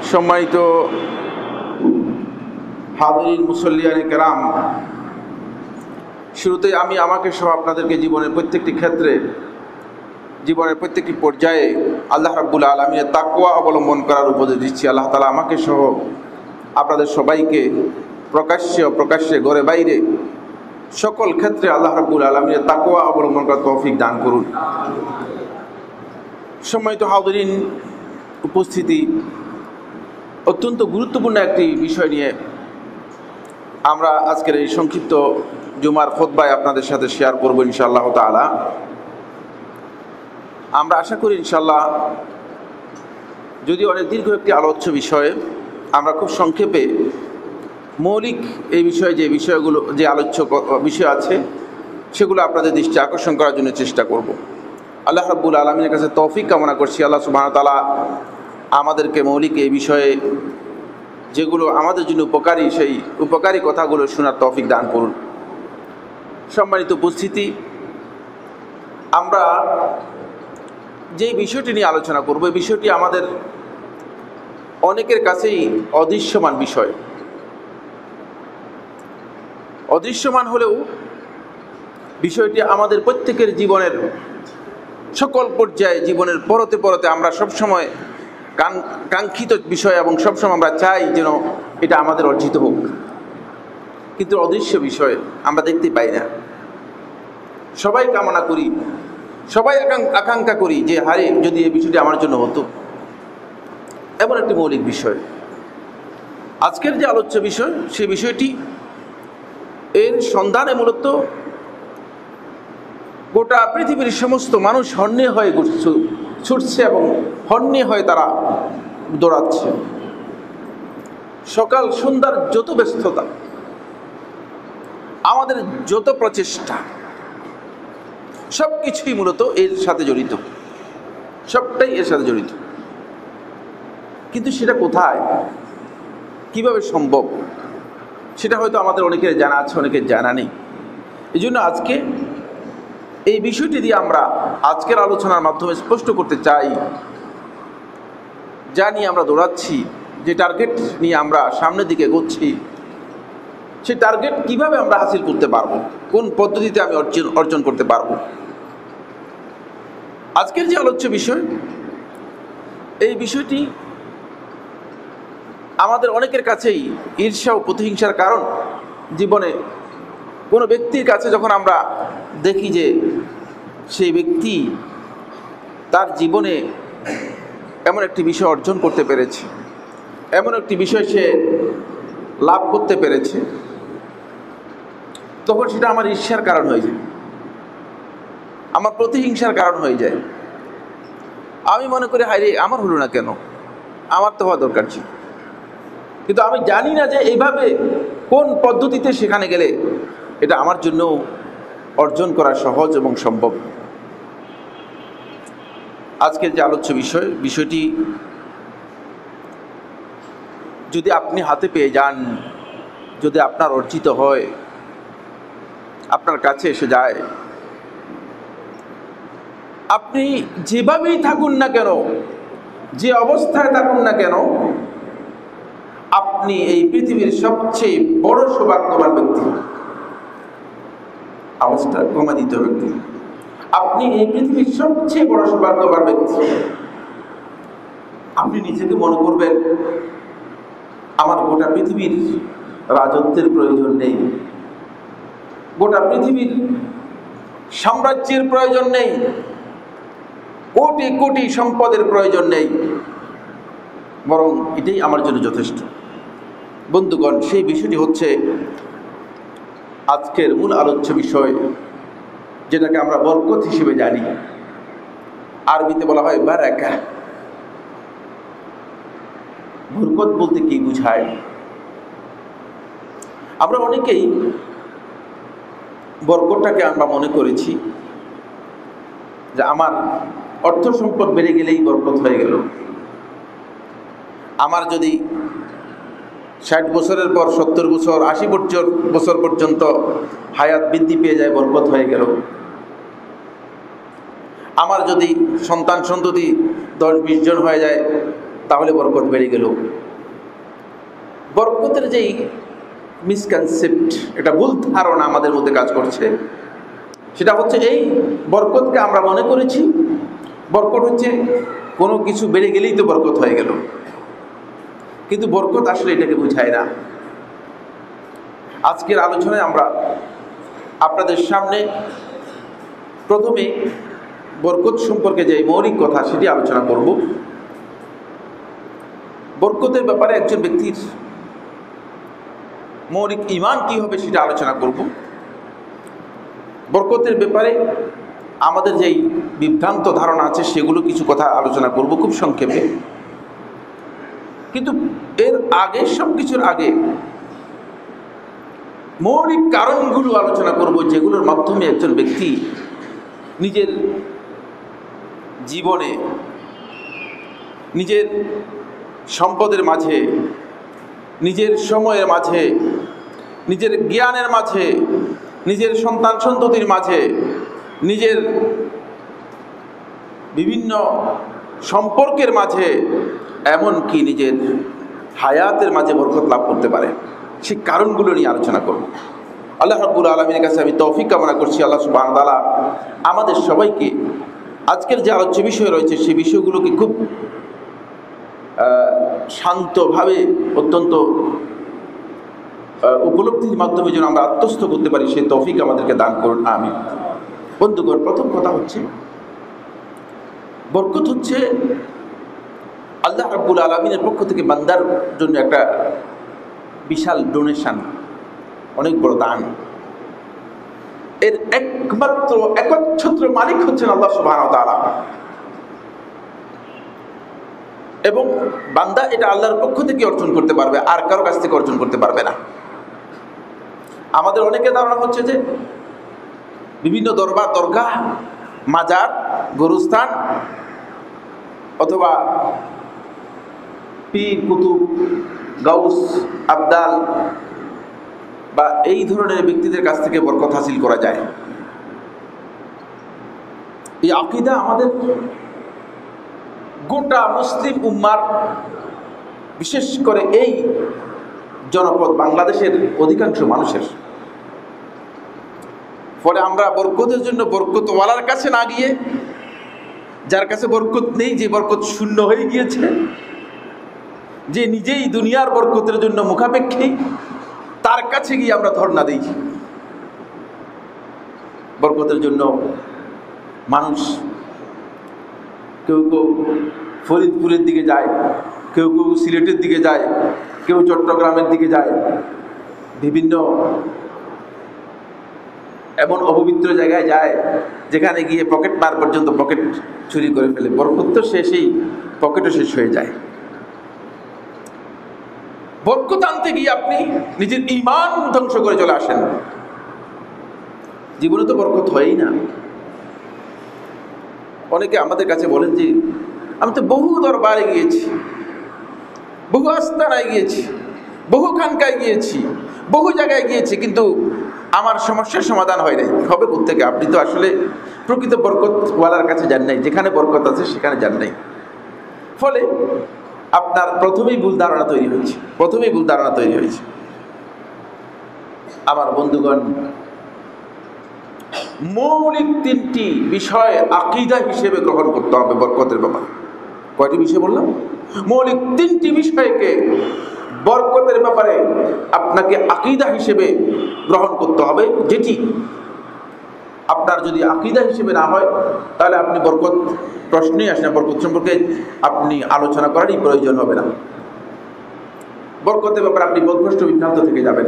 সম্মানিত হাজিরিন মুসল্লিয়ানে কেরাম, শুরুতেই আমি আমাকে সহ আপনাদেরকে জীবনের প্রত্যেকটি ক্ষেত্রে, জীবনের প্রত্যেকটি পর্যায়ে আল্লাহ রাব্বুল আলামিনের তাকওয়া অবলম্বন করার উপদেশ দিচ্ছি। আল্লাহ তাআলা আমাকে সহ আপনাদের সবাইকে প্রকাশ্যে ঘরে বাইরে সকল ক্ষেত্রে আল্লাহ রাব্বুল আলামিনের তাকওয়া অবলম্বন করার তৌফিক দান করুন। সম্মানিত হাজিরিন উপস্থিতি, অত্যন্ত গুরুত্বপূর্ণ একটি বিষয় নিয়ে আমরা আজকের এই সংক্ষিপ্ত জুমার খুতবায় আপনাদের সাথে শেয়ার করব ইনশাআল্লাহ তাআলা। আমরা আশা করি ইনশাআল্লাহ, যদি অনেক দীর্ঘ একটি আলোচ্য বিষয়ে, আমরা খুব সংক্ষেপে মৌলিক এই বিষয়ে যে আলোচ্য বিষয় আছে সেগুলো আপনাদের দৃষ্টি আকর্ষণ করার জন্য চেষ্টা করব। আল্লাহ রাব্বুল আলামিনের কাছে তৌফিক কামনা করছি, আল্লাহ সুবহানাহু ওয়া তাআলা আমাদেরকে মৌলিক এই বিষয়ে যেগুলো আমাদের জন্য উপকারী, সেই উপকারী কথাগুলো শোনার তৌফিক দান করুন। সম্মানিত উপস্থিতি, আমরা যে বিষয়টি নিয়ে আলোচনা করব, এই বিষয়টি আমাদের অনেকের কাছেই অদৃশ্যমান বিষয়। অদৃশ্যমান হলেও বিষয়টি আমাদের প্রত্যেকের জীবনের সকল পর্যায়ে, জীবনের পরতে পরতে আমরা সবসময় কাঙ্ক্ষিত বিষয় এবং সবসময় আমরা চাই যেন এটা আমাদের অর্জিত হোক, কিন্তু অদৃশ্য বিষয় আমরা দেখতে পাই না। সবাই কামনা করি, সবাই আকাঙ্ক্ষা করি যে হারে যদি এই বিষয়টি আমার জন্য হতো। এমন একটি মৌলিক বিষয় আজকের যে আলোচ্য বিষয়, সেই বিষয়টি এর সন্ধানে মূলত গোটা পৃথিবীর সমস্ত মানুষ হন্যে হয়ে ছুটছে এবং হন্যে হয়ে তারা দৌড়াচ্ছে। সকাল সন্ধ্যার যত ব্যস্ততা, আমাদের যত প্রচেষ্টা, সব কিছুই মূলত এর সাথে জড়িত, সবটাই এর সাথে জড়িত। কিন্তু সেটা কোথায়, কিভাবে সম্ভব, সেটা হয়তো আমাদের অনেকের জানা আছে, অনেকের জানা নেই। এই জন্য আজকে এই বিষয়টি দিয়ে আমরা আজকের আলোচনার মাধ্যমে স্পষ্ট করতে চাই, যা নিয়ে আমরা দৌড়াচ্ছি, যে টার্গেট নিয়ে আমরা সামনের দিকে এগোচ্ছি, সেই টার্গেট কিভাবে আমরা হাসিল করতে পারবো, কোন পদ্ধতিতে আমি অর্জন করতে পারবো। আজকের যে আলোচ্য বিষয়, এই বিষয়টি আমাদের অনেকের কাছেই ঈর্ষা ও প্রতিহিংসার কারণ। জীবনে কোনো ব্যক্তির কাছে যখন আমরা দেখি যে সেই ব্যক্তি তার জীবনে এমন একটি বিষয় অর্জন করতে পেরেছে, এমন একটি বিষয় সে লাভ করতে পেরেছে, তখন সেটা আমার ঈর্ষার কারণ হয়ে যায়, আমার প্রতিহিংসার কারণ হয়ে যায়। আমি মনে করি, হায় রে, আমার হলো না কেন, আমার তো হওয়া দরকার ছিল। কিন্তু আমি জানি না যে এইভাবে কোন পদ্ধতিতে সেখানে গেলে এটা আমার জন্য অর্জন করা সহজ এবং সম্ভব। আজকের যে আলোচ্য বিষয়টি যদি আপনি হাতে পেয়ে যান, যদি আপনার অর্জিত হয়, আপনার কাছে এসে যায়, আপনি যেভাবেই থাকুন না কেন, যে অবস্থায় থাকুন না কেন, আপনি এই পৃথিবীর সবচেয়ে বড় সৌভাগ্যবান ব্যক্তি। আওয়াজটা কমা দিতে হবে। আপনি এই পৃথিবীর সবচেয়ে বড় সৌভাগ্যবান ব্যক্তি। আপনি নিজেকে মনে করবেন, আমার গোটা পৃথিবীর রাজত্বের প্রয়োজন নেই, গোটা পৃথিবীর সাম্রাজ্যের প্রয়োজন নেই, কোটি কোটি সম্পদের প্রয়োজন নেই, বরং এটাই আমার জন্য যথেষ্ট। বন্ধুগণ, সেই বিষয়টি হচ্ছে আজকের মূল আলোচ্য বিষয়, যেটাকে আমরা বরকত হিসেবে জানি। আরবিতে বলা হয় বারাকা। বরকত বলতে কি বুঝায়? আমরা অনেকেই বরকতটাকে আমরা মনে করেছি যে আমার অর্থ সম্পদ বেড়ে গেলেই বরকত হয়ে গেল, আমার যদি 60 বছরের পর 70 বছর 80 বছর পর্যন্ত হায়াত বৃদ্ধি পেয়ে যায়, বরকত হয়ে গেল। আমার যদি সন্তান সন্ততি 10-20 জন হয়ে যায়, তাহলে বরকত বেড়ে গেল। বরকতের যেই মিসকনসেপ্ট, এটা ভুল ধারণা আমাদের মধ্যে কাজ করছে, সেটা হচ্ছে এই বরকতকে আমরা মনে করেছি বরকত হচ্ছে কোনো কিছু বেড়ে গেলেই তো বরকত হয়ে গেল, কিন্তু বরকত আসলে এটাকে বোঝায় না। আজকের আলোচনায় আমরা আপনাদের সামনে প্রথমে বরকত সম্পর্কে যে মৌলিক কথা সেটি আলোচনা করব। বরকতের ব্যাপারে একজন ব্যক্তির মৌলিক ঈমান কি হবে সেটা আলোচনা করব। বরকতের ব্যাপারে আমাদের যেই বিভ্রান্ত ধারণা আছে সেগুলো কিছু কথা আলোচনা করব খুব সংক্ষেপে। কিন্তু এর আগে, সব কিছুর আগে মৌলিক কারণগুলো আলোচনা করব, যেগুলোর মাধ্যমে একজন ব্যক্তি নিজের জীবনে, নিজের সম্পদের মাঝে, নিজের সময়ের মাঝে, নিজের জ্ঞানের মাঝে, নিজের সন্তান সন্ততির মাঝে, নিজের বিভিন্ন সম্পর্কের মাঝে, এমনকি নিজের হায়াতের মাঝে বরকত লাভ করতে পারে, সেই কারণগুলো নিয়ে আলোচনা করব। আল্লাহ রাব্বুল আলামিনের কাছে আমি তৌফিক কামনা করছি, আল্লাহ সুবহানাহু ওয়া তাআলা আমাদের সবাইকে আজকের যে আলোচ্য বিষয় রয়েছে সেই বিষয়গুলোকে খুব শান্তভাবে, অত্যন্ত উপলব্ধির মাধ্যমে যেন আমরা আত্মস্থ করতে পারি, সেই তৌফিক আমাদেরকে দান করুন, আমিন। বন্ধুগণ, প্রথম কথা হচ্ছে বরকত হচ্ছে আল্লাহ রাব্বুল আলামিনের পক্ষ থেকে বান্দার জন্য একটা বিশাল ডোনেশন, অনেক বড় দান। এর একমাত্র একচ্ছত্র মালিক হচ্ছেন আল্লাহ সুবহানাহু ওয়া তাআলা, এবং বান্দা এটা আল্লাহর পক্ষ থেকে অর্জন করতে পারবে, আর কারো কাছ থেকে অর্জন করতে পারবে না। আমাদের অনেকের ধারণা হচ্ছে যে বিভিন্ন দরবার, দরগাহ, মাজার, গোরস্থান অথবা পীর, কুতুব, গাউস, আবদাল বা এই ধরনের ব্যক্তিদের কাছ থেকে বরকত হাসিল করা যায়। এই আকীদা আমাদের গোটা মুসলিম উম্মার, বিশেষ করে এই জনপদ বাংলাদেশের অধিকাংশ মানুষের। ফলে আমরা বরকতের জন্য বরকতওয়ালার কাছে না গিয়ে, যার কাছে বরকত নেই, যে বরকত শূন্য হয়ে গিয়েছে, যে নিজেই দুনিয়ার বরকতের জন্য মুখাপেক্ষী, তার কাছে গিয়ে আমরা ধর্ণা দিই। বরকতের জন্য মানুষ কেউ কেউ ফরিদপুরের দিকে যায়, কেউ কেউ সিলেটের দিকে যায়, কেউ চট্টগ্রামের দিকে যায়, বিভিন্ন এমন অপবিত্র জায়গায় যায় যেখানে গিয়ে পকেট মার পর্যন্ত পকেট চুরি করে ফেলে। বরকত তো শেষেই, পকেটও শেষ হয়ে যায়। বরকত আনতে গিয়ে আপনি নিজের ঈমান ধ্বংস করে চলে আসেন, জীবনে তো বরকত হয়ই না। অনেকে আমাদের কাছে বলেন যে আমি তো বহু দরবারে গিয়েছি, বহু আস্তানায় গিয়েছি, বহু খানকায় গিয়েছি, বহু জায়গায় গিয়েছি, কিন্তু আমার সমস্যার সমাধান হয় নাই। হবে কোত্থেকে? আপনি তো আসলে প্রকৃত বরকতওয়ালার কাছে যান নাই, যেখানে বরকত আছে সেখানে যান নাই। ফলে আপনার প্রথমেই ভুল ধারণা তৈরি হয়েছে। আমার বন্ধুগণ, মৌলিক তিনটি বিষয় আকীদা হিসেবে গ্রহণ করতে হবে বরকতের ব্যাপারে। কয়টি বিষয় বললাম? মৌলিক তিনটি বিষয়কে বরকতের ব্যাপারে আপনাকে আকীদা হিসেবে গ্রহণ করতে হবে, যেটি আপনার যদি আকীদা হিসেবে না হয় তাহলে আপনি বরকত প্রশ্নেই আসেন না, বরকত সম্পর্কে আপনি আলোচনা করারই প্রয়োজন হবে না। বরকতের ব্যাপারে আপনি পথভ্রষ্ট, বিভ্রান্ত থেকে যাবেন।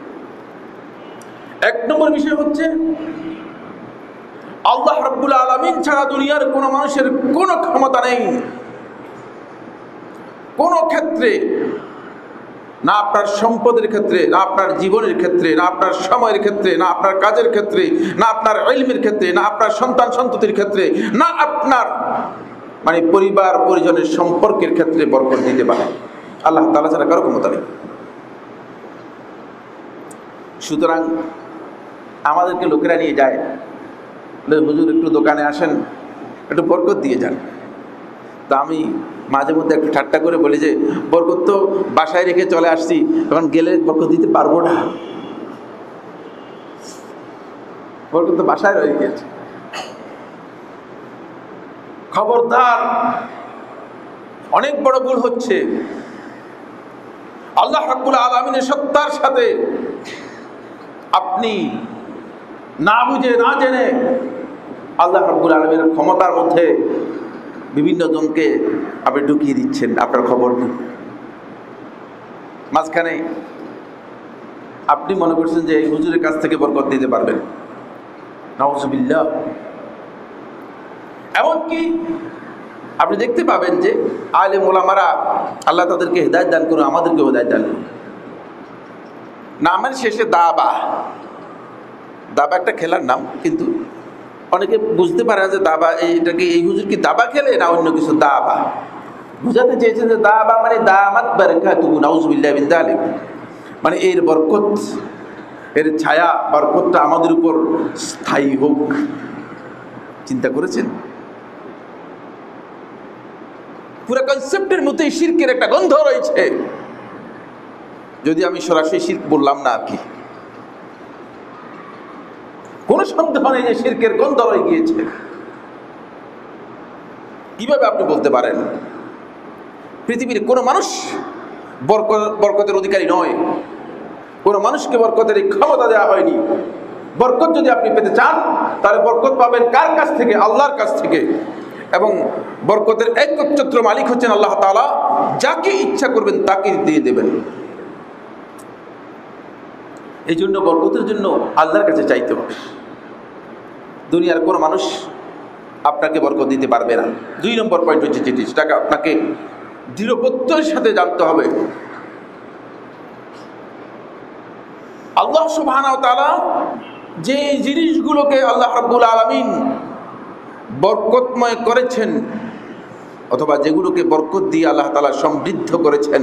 এক নম্বর বিষয় হচ্ছে আল্লাহ রাব্বুল আলামিন ছাড়া দুনিয়ার কোনো মানুষের কোনো ক্ষমতা নেই, কোনো ক্ষেত্রে, না আপনার সম্পদের ক্ষেত্রে, না আপনার জীবনের ক্ষেত্রে, না আপনার সময়ের ক্ষেত্রে, না আপনার কাজের ক্ষেত্রে, না আপনার ইলমের ক্ষেত্রে, না আপনার সন্তান সন্ততির ক্ষেত্রে, না আপনার পরিবার পরিজনের সম্পর্কের ক্ষেত্রে বরকত দিতে পারে আল্লাহ তাআলা ছাড়া কারো ক্ষমতা নেই। সুতরাং আমাদেরকে লোকেরা নিয়ে যায়, হুজুর একটু দোকানে আসেন, একটু বরকত দিয়ে যান। তা আমি মাঝে মধ্যে একটু ঠাট্টা করে বলি যে বরকত তো বাসায় রেখে চলে আসছি, এখন গেলে বরকত দিতে পারবো না, বরকত তো বাসায় রয়ে গিয়েছে। খবরদার, অনেক বড় ভুল হচ্ছে। আল্লাহ রাব্বুল আলামিনের সত্তার সাথে আপনি না বুঝে না জেনে আল্লাহ রাব্বুল আলামিনের ক্ষমতার মধ্যে বিভিন্ন জনকে আপনি ঢুকিয়ে দিচ্ছেন, আপনার খবর নেই। মাঝখানে আপনি মনে করছেন যে এই হুজুরের কাছ থেকে বরকত দিতে পারবেন, নাউযুবিল্লাহ। এমনকি আপনি দেখতে পাবেন যে আলেম ওলামারা, আল্লাহ তাদেরকে হেদায়েত দান করুন, আমাদেরকে হেদায়েত দান করুন, নামের শেষে দাবা, দাবা একটা খেলার নাম, কিন্তু অনেকে বুঝতে পারে না যে দাবা এইটাকে, এই হুজুর কি দাবা খেলে না অন্য কিছু। দাবা বুঝাতে চেয়েছেন যে দাবা মানে দামাত বারাকাতুহু, নাউযুবিল্লাহি মিন যালিক, মানে এর বরকত, এর ছায়া বরকতটা আমাদের উপর স্থায়ী হোক। চিন্তা করেছেন? পুরো কনসেপ্টের মধ্যে শিরকের একটা গন্ধ রয়েছে, যদি আমি সরাসরি শিরক বললাম না আর কি, কোনো সন্দেহ নেই যে শিরকের গন্ধ রয়ে গিয়েছে। কিভাবে আপনি বলতে পারেন পৃথিবীর কোনো মানুষ বরকতের অধিকারী নয়, কোনো মানুষকে বরকতের ক্ষমতা দেওয়া হয়নি। বরকত যদি আপনি পেতে চান তাহলে বরকত পাবেন কার কাছ থেকে? আল্লাহর কাছ থেকে। এবং বরকতের একচ্ছত্র মালিক হচ্ছেন আল্লাহ তাআলা, যাকে ইচ্ছা করবেন তাকে দিয়ে দেবেন। এই জন্য বরকতের জন্য আল্লাহর কাছে চাইতে হবে। দুনিয়ার কোনো মানুষ আপনাকে বরকত দিতে পারবে না। 2 নম্বর পয়েন্ট হচ্ছে যেটি, সেটাকে আপনাকে দৃঢ়প্রত্যয়ের সাথে জানতে হবে। আল্লাহ সুবহানাহু ওয়া তাআলা যে জিনিসগুলোকে আল্লাহ রাব্বুল আলামিন বরকতময় করেছেন, অথবা যেগুলোকে বরকত দিয়ে আল্লাহ তাআলা সমৃদ্ধ করেছেন,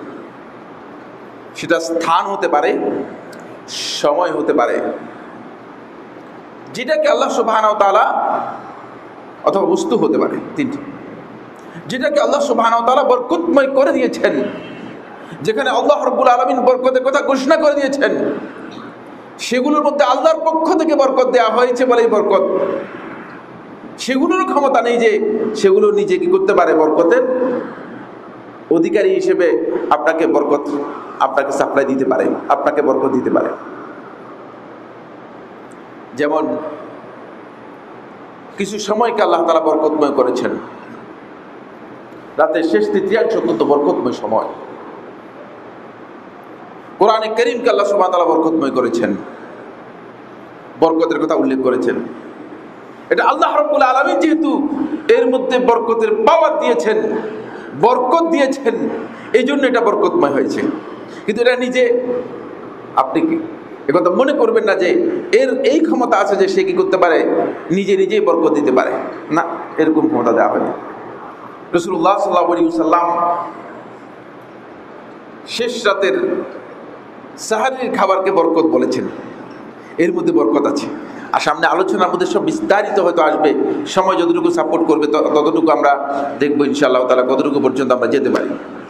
সেটা স্থান হতে পারে, সময় হতে পারে। যেটাকে আল্লাহ সুবহানাহু ওয়া তাআলা, অথবা বস্তু হতে পারে, তিনটি, যেটাকে আল্লাহ সুবহানাহু ওয়া তাআলা বরকতময় করে দিয়েছেন, যেখানে আল্লাহ রাব্বুল আলামিন বরকতের কথা ঘোষণা করে দিয়েছেন, সেগুলোর মধ্যে আল্লাহর পক্ষ থেকে বরকত দেওয়া হয়েছে বলেই বরকত। সেগুলোর ক্ষমতা নেই যে সেগুলো নিজে কি করতে পারে, বরকতের অধিকারী হিসেবে আপনাকে বরকত, আপনাকে সাপ্লাই দিতে পারে, আপনাকে বরকত দিতে পারে। যেমন কিছু সময়কে আল্লাহ তাআলা বরকতময় করেছেন, রাতের শেষ তৃতীয়াংশ অত্যন্ত বরকতময় সময়। কোরআনে কারীমকে আল্লাহ সুবহানাহু ওয়া তাআলা বরকতময় করেছেন, বরকতের কথা উল্লেখ করেছেন। এটা আল্লাহ রাব্বুল আলামিন যেহেতু এর মধ্যে বরকতের পাওয়ার দিয়েছেন, বরকত দিয়েছেন, এই জন্য এটা বরকতময় হয়েছে। কিন্তু এটা নিজে আপনি কি একথা মনে করবেন না যে এর এই ক্ষমতা আছে যে সে কি করতে পারে, নিজে নিজেই বরকত দিতে পারে। না, এরকম ক্ষমতা দেওয়া হয়নি। রাসূলুল্লাহ সাল্লাল্লাহু আলাইহি ওয়াসাল্লাম শেষ রাতের সাহারির খাবারকে বরকত বলেছেন, এর মধ্যে বরকত আছে। আর সামনে আলোচনার মধ্যে সব বিস্তারিত হয়তো আসবে, সময় যতটুকু সাপোর্ট করবে ততটুকু আমরা দেখবো ইনশাআল্লাহ তাআলা, কতটুকু পর্যন্ত আমরা যেতে পারি।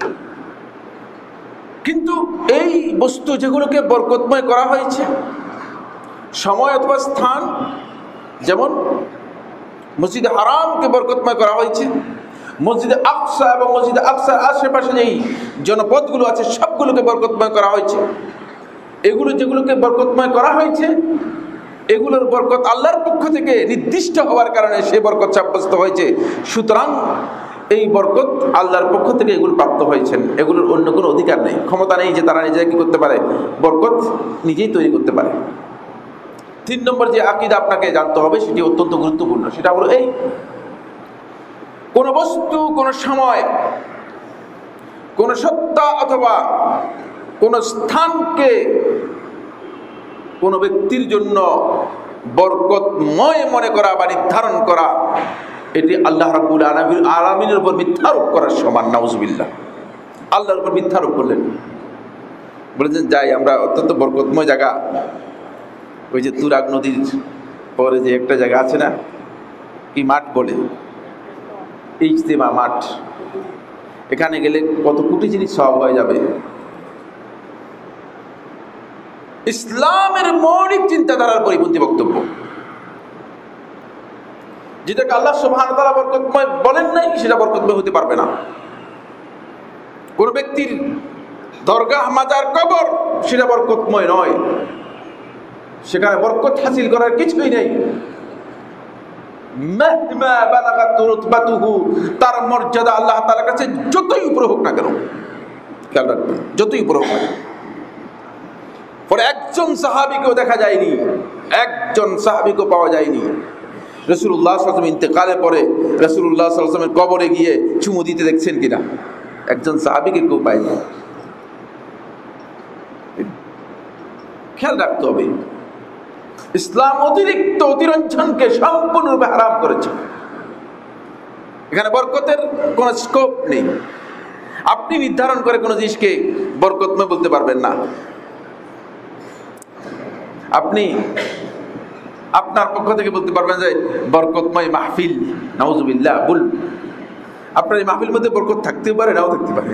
কিন্তু এই বস্তু যেগুলোকে বরকতময় করা হয়েছে, সময় অথবা স্থান, যেমন মসজিদে হারামকে বরকতময় করা হয়েছে, মসজিদে আকসা এবং মসজিদে আকসার আশেপাশে যেই জনপদগুলো আছে সবগুলোকে বরকতময় করা হয়েছে। এগুলো যেগুলোকে বরকতময় করা হয়েছে, এগুলোর বরকত আল্লাহর পক্ষ থেকে নির্দিষ্ট হওয়ার কারণে সে বরকত সাব্যস্ত হয়েছে। সুতরাং এই বরকত আল্লাহর পক্ষ থেকে এগুলো প্রাপ্ত হয়েছেন, এগুলোর অন্য কোনো অধিকার নেই, ক্ষমতা নেই যে তারা নিজেরা কি করতে পারে, বরকত নিজেই তৈরি করতে পারে। 3 নম্বর যে আকীদা আপনাকে জানতে হবে, সেটি অত্যন্ত গুরুত্বপূর্ণ। সেটা হলো এই, কোন বস্তু, কোন সময়, কোন সত্তা অথবা কোন স্থানকে কোন ব্যক্তির জন্য বরকতময় মনে করা বা নির্ধারণ করা, এটি আল্লাহ রাব্বুল আলামিনের উপর মিথ্যারোপ করার সমান। নাউযুবিল্লাহ। আল্লাহর উপর মিথ্যারোপ করলেন, বলেছেন যাই আমরা অত্যন্ত বরকতময় জায়গা, ওই যে তুরাগ নদীর পরে যে একটা জায়গা আছে না, কি মাঠ বলে, ইজতেমা মাঠ, এখানে গেলে কত কোটি জিনিস সওয়াব হয়ে যাবে। ইসলামের মৌলিক চিন্তাধারার পরিপন্থী বক্তব্য, যেটাকে আল্লাহ সুবহানাহু ওয়া তাআলা বরকতময় বলেন নাই, সেটা বরকতময় হতে পারবে না। কোন ব্যক্তির দরগাহ, মাজার, কবর সেটা বরকতময় নয়, সেখানে বরকত হাসিল করার কিছুই নেই। মাহমা বালাগাত রুতবাতুহু, তার মর্যাদা আল্লাহ তাআলার কাছে যতই উপরে হোক না কেন, খেয়াল রাখবেন, যতই উপরে হোক না কেন। পরে একজন সাহাবীকেও দেখা যায়নি, একজন সাহাবীকেও পাওয়া যায়নি রাসূলুল্লাহ সাল্লাল্লাহু আলাইহি ওয়াসাল্লাম ইন্তেকালের পরে রাসূলুল্লাহ সাল্লাল্লাহু আলাইহি ওয়াসাল্লামের কবরে গিয়ে চুমু দিতে দেখছেন কিনা, একজন সাহাবীকে কেউ পায়নি। খেয়াল রাখতে হবে, ইসলাম অতিরিক্ত অতিরঞ্জনকে সম্পূর্ণরূপে হারাম করেছে। এখানে বরকতের কোন স্কোপ নেই। আপনি নির্ধারণ করে কোন জিনিসকে বরকতময় বলতে পারবেন না। আপনি আপনার পক্ষ থেকে বলতে পারবেন যে বরকতময় মাহফিল, নাউজুবিল্লাহ, বল। আপনার এই মাহফিল মধ্যে বরকত থাকতেও পারে, নাও থাকতে পারে।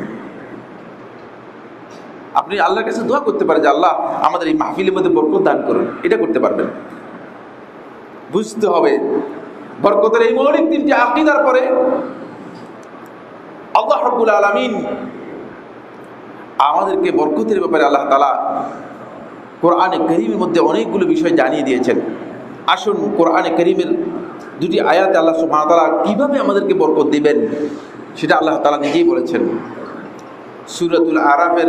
আপনি আল্লাহর কাছে দোয়া করতে পারেন যে আল্লাহ আমাদের এই মাহফিলের মধ্যে বরকত দান করুন, এটা করতে পারবেন। বুঝতে হবে বরকতের এই মৌলিক তিনটি আকীদার পরে আল্লাহ রাব্বুল আলামিন আমাদেরকে বরকতের ব্যাপারে আল্লাহ তাআলা কোরআনে কারীমের মধ্যে অনেকগুলো বিষয় জানিয়ে দিয়েছেন। আসুন কোরআনে কারীমের দুটি আয়াতে আল্লাহ সুবহানাহু ওয়া তাআলা কিভাবে আমাদেরকে বরকত দিবেন সেটা আল্লাহ তাআলা নিজেই বলেছেন। সূরাতুল আরাফের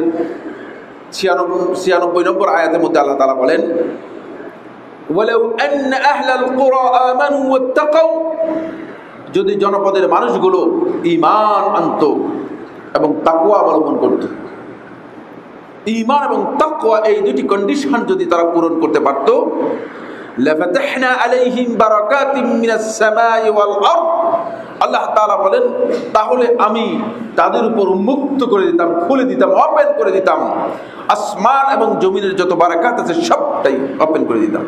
96 নম্বর আয়াতের মধ্যে আল্লাহ তাআলা বলেন, ওয়ালাউ আন্না আহলাল কুরা আমানু ওয়াত্তাকাউ, যদি জনপদের মানুষগুলো ঈমান আনত এবং তাকওয়া অবলম্বন করত। ঈমান এবং তাকওয়া এই দুটি কন্ডিশন যদি তারা পূরণ করতে পারত, লাফাতাহনা আলাইহিম বারাকাতিম মিনাস সামাই ওয়াল আরদ, আল্লাহ তাআলা বলেন তাহলে আমি তাদের উপর উন্মুক্ত করে দিতাম, খুলে দিতাম, ওপেন করে দিতাম, আসমান এবং জমিনের যত বারাকাত আছে সবটাই ওপেন করে দিতাম।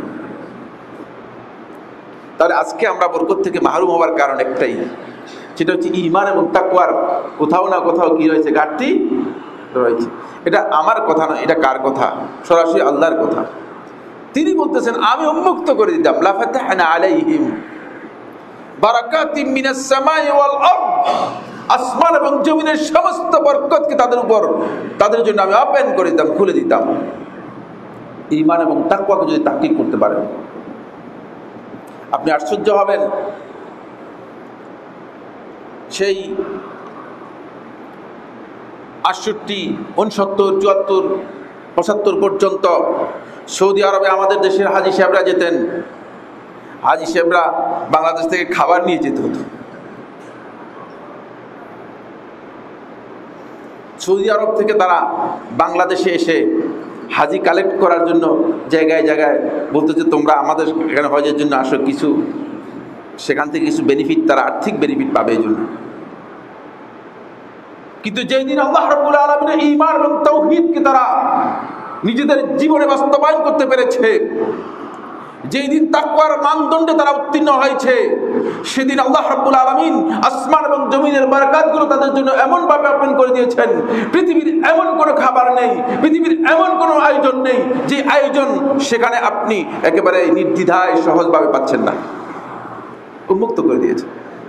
তাহলে আজকে আমরা বরকত থেকে মাহরুম হওয়ার কারণ একটাই, সেটা হচ্ছে ঈমান এবং তাকওয়ার কোথাও না কোথাও কি রয়েছে, ঘাটতি রয়েছে। এটা আমার কথা নয়, এটা কার কথা? সরাসরি আল্লাহর কথা। তিনি বলতেছেন আমি উন্মুক্ত করে দিতাম, লাফাতাহনা আলাইহিম বারাকাতিম মিনাস সামাই ওয়াল আরদ, আসমান এবং জমিনের সমস্ত বরকতকে তাদের উপর, তাদের জন্য আমি ওপেন করে দিতাম, খুলে দিতাম। ঈমান এবং তাকওয়াকে যদি তাহকিক করতে পারেন, আপনি আশ্চর্য হবেন। সেই 68, 69, 74, 75 পর্যন্ত সৌদি আরবে আমাদের দেশের হাজী সাহেবরা যেতেন। হাজী সাহেবরা বাংলাদেশ থেকে খাবার নিয়ে যেতে হতো। সৌদি আরব থেকে তারা বাংলাদেশে এসে হাজি কালেক্ট করার জন্য জায়গায় জায়গায় বলতো যে তোমরা আমাদের এখানে হজের জন্য আসো, কিছু সেখান থেকে কিছু বেনিফিট, তারা আর্থিক বেনিফিট পাবে এই জন্য। কিন্তু যেই দিন আল্লাহ রাব্বুল আলামিনের ঈমান এবং তাওহীদকে তারা নিজেদের জীবনে বাস্তবায়ন করতে পেরেছে, যেই দিন তাকওয়ার মানদণ্ডে তারা উত্তীর্ণ হয়েছে, সেদিন আল্লাহ রাব্বুল আলামিন আসমান এবং জমিনের বারাকাতগুলো তাদের জন্য এমন ভাবে ওপেন করে দিয়েছেন, পৃথিবীর এমন কোনো খাবার নেই, পৃথিবীর এমন কোনো আয়োজন নেই যে আয়োজন সেখানে আপনি একেবারে নির্দ্বিধায় সহজভাবে পাচ্ছেন না, উন্মুক্ত করে দিয়েছে।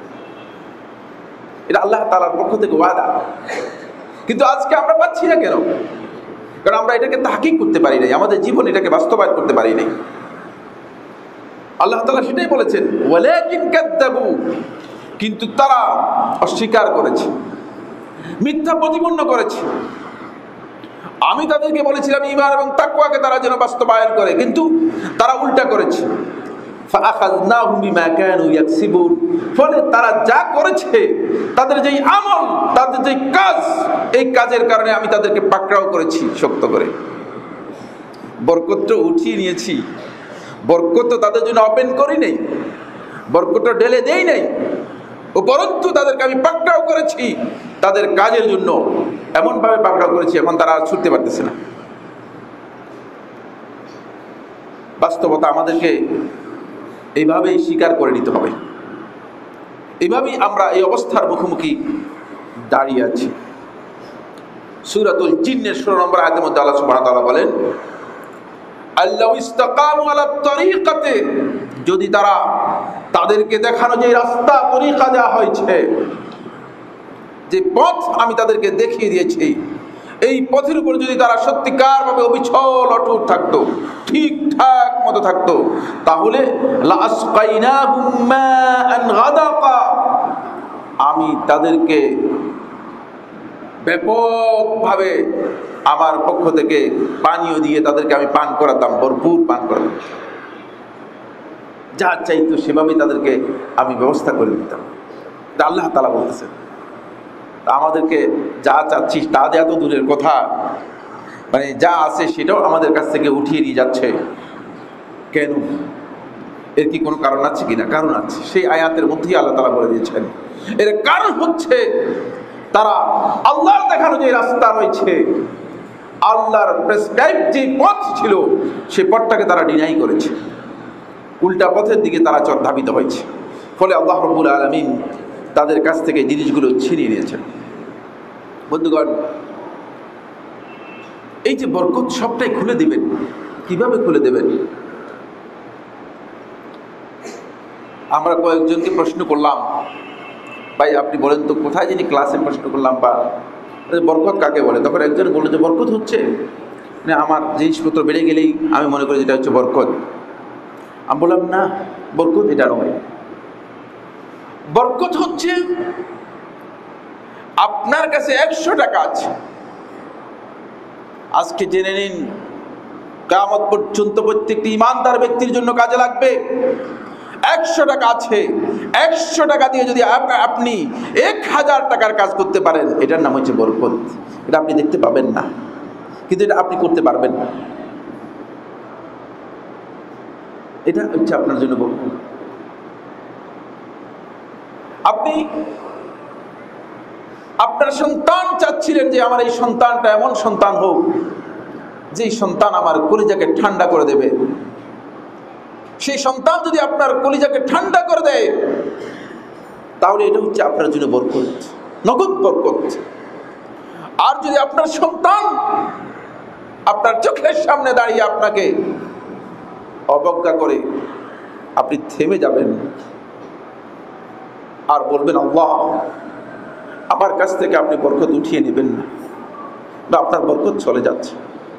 এটা আল্লাহ তাআলার পক্ষ থেকে ওয়াদা। কিন্তু আজকে আমরা পাচ্ছি না কেন? কারণ আমরা এটাকে তাহকিক করতে পারি নাই, আমাদের জীবন এটাকে বাস্তবায়ন করতে পারি নাই। আল্লাহ তাআলা সেটাই বলেছেন, ওয়ালাকিন কাযযাবু, কিন্তু তারা অস্বীকার করেছে, মিথ্যা প্রতিপন্ন করেছে। আমি তাদেরকে বলেছিলাম ঈমান এবং তাকওয়াকে তারা যেন বাস্তবায়ন করে, কিন্তু তারা উল্টা করেছে। ফাআখাযনাহুম বিমা কানু ইয়াকসিবুন, ফলে তারা যা করেছে, তাদের যেই আমল, তাদের যেই কাজ, এই কাজের কারণে আমি তাদেরকে পাকড়াও করেছি শক্ত করে। বরকত উঠিয়ে নিয়েছি, বরকত তাদের জন্য ওপেন করি নাই, বরকত ঢেলে দেই নাই, উপরন্তু তাদেরকে আমি পাকড়াও করেছি তাদের কাজের জন্য, এমনভাবে পাকড়াও করেছি এখন তারা আর ছুটতে পারতেছে না। বাস্তবতা আমাদেরকে এইভাবেই স্বীকার করে নিতে হবে। এভাবেই আমরা এই অবস্থার মুখোমুখি দাঁড়িয়ে আছি। সূরাতুল জিন্নের 16 নম্বর আয়াতের মধ্যে আল্লাহ সুবহানাহু ওয়া তাআলা বলেন, আল্লাহু ইসতাকামু আলা তরিকাতে, যদি তারা তাদেরকে দেখানো যে রাস্তা তরিকা দেওয়া হয়েছে, যে পথ আমি তাদেরকে দেখিয়ে দিয়েছি, এই পথের উপর যদি তারা সত্যিকার ভাবে অবিচল অটুট থাকতো, ঠিকঠাক মতো থাকতো, তাহলে লা আসকাইনাহুম মাআন গাদাকা, আমি তাদেরকে ব্যাপকভাবে আমার পক্ষ থেকে পানীয় দিয়ে তাদেরকে আমি পান করাতাম, ভরপুর পান করাতাম, যা চাইতো সেভাবেই তাদেরকে আমি ব্যবস্থা করে দিতাম। আল্লাহ তাআলা বলতেছেন, আমাদেরকে যা চাচ্ছি তা দেয়া তো দূরের কথা, মানে যা আছে সেটাও আমাদের কাছ থেকে উঠিয়ে নিয়ে যাচ্ছে। কেন? এর কি কোনো কারণ আছে কিনা? কারণ আছে, সেই আয়াতের মধ্যেই আল্লাহ তাআলা বলে দিয়েছেন। এর কারণ হচ্ছে তারা আল্লাহর দেখানো যে রাস্তা রয়েছে, আল্লাহর প্রেসক্রাইব যে পথ ছিল, সেই পথটাকে তারা ডিনাই করেছে, উল্টা পথের দিকে তারা ধাবিত হয়েছে। ফলে আল্লাহ রাব্বুল আলামিন তাদের কাছ থেকে জিনিসগুলো ছিনিয়ে নিয়েছেন। বন্ধুগণ, এই যে বরকত সবটাই খুলে দিবেন, কিভাবে খুলে দেবেন? আমরা কয়েকজনকে প্রশ্ন করলাম, ভাই আপনি বলেন তো, কোথায় যিনি ক্লাসে প্রশ্ন করলাম, বা বরকত কাকে বলে? তখন একজন বললো যে বরকত হচ্ছে মানে আমার জিনিসপত্র বেড়ে গেলেই আমি মনে করি যেটা হচ্ছে বরকত। আমি বললাম না, বরকত এটা নয়। বরকত হচ্ছে আপনার কাছে 100 টাকা আছে, আজকে জেনে নিন কিয়ামত পর্যন্ত প্রত্যেকটি ঈমানদার ব্যক্তির জন্য কাজে লাগবে। 100 টাকা আছে, 100 টাকা দিয়ে যদি আপনি 1000 টাকার কাজ করতে পারেন, এটার নাম হচ্ছে বরকত। এটা আপনি দেখতে পাবেন না, কিন্তু এটা আপনি করতে পারবেন না, এটা হচ্ছে আপনার জন্য বরকত। আপনি আপনার সন্তান চাচ্ছিলেন যে আমার এই সন্তানটা এমন সন্তান হোক যেই সন্তান আমার কলিজাকে ঠান্ডা করে দেবে। সেই সন্তান যদি আপনার কলিজাকে ঠান্ডা করে দেয়, তাহলে এটা হচ্ছে আপনার জন্য বরকত, নগদ বরকত। আর যদি আপনার সন্তান আপনার চোখের সামনে দাঁড়িয়ে আপনাকে অবজ্ঞা করে, আপনি থেমে যাবেন আর বলবেন আল্লাহ আমার কাছ থেকে আপনি বরকত উঠিয়ে নেবেন না, বা আপনার বরকত চলে যাচ্ছে।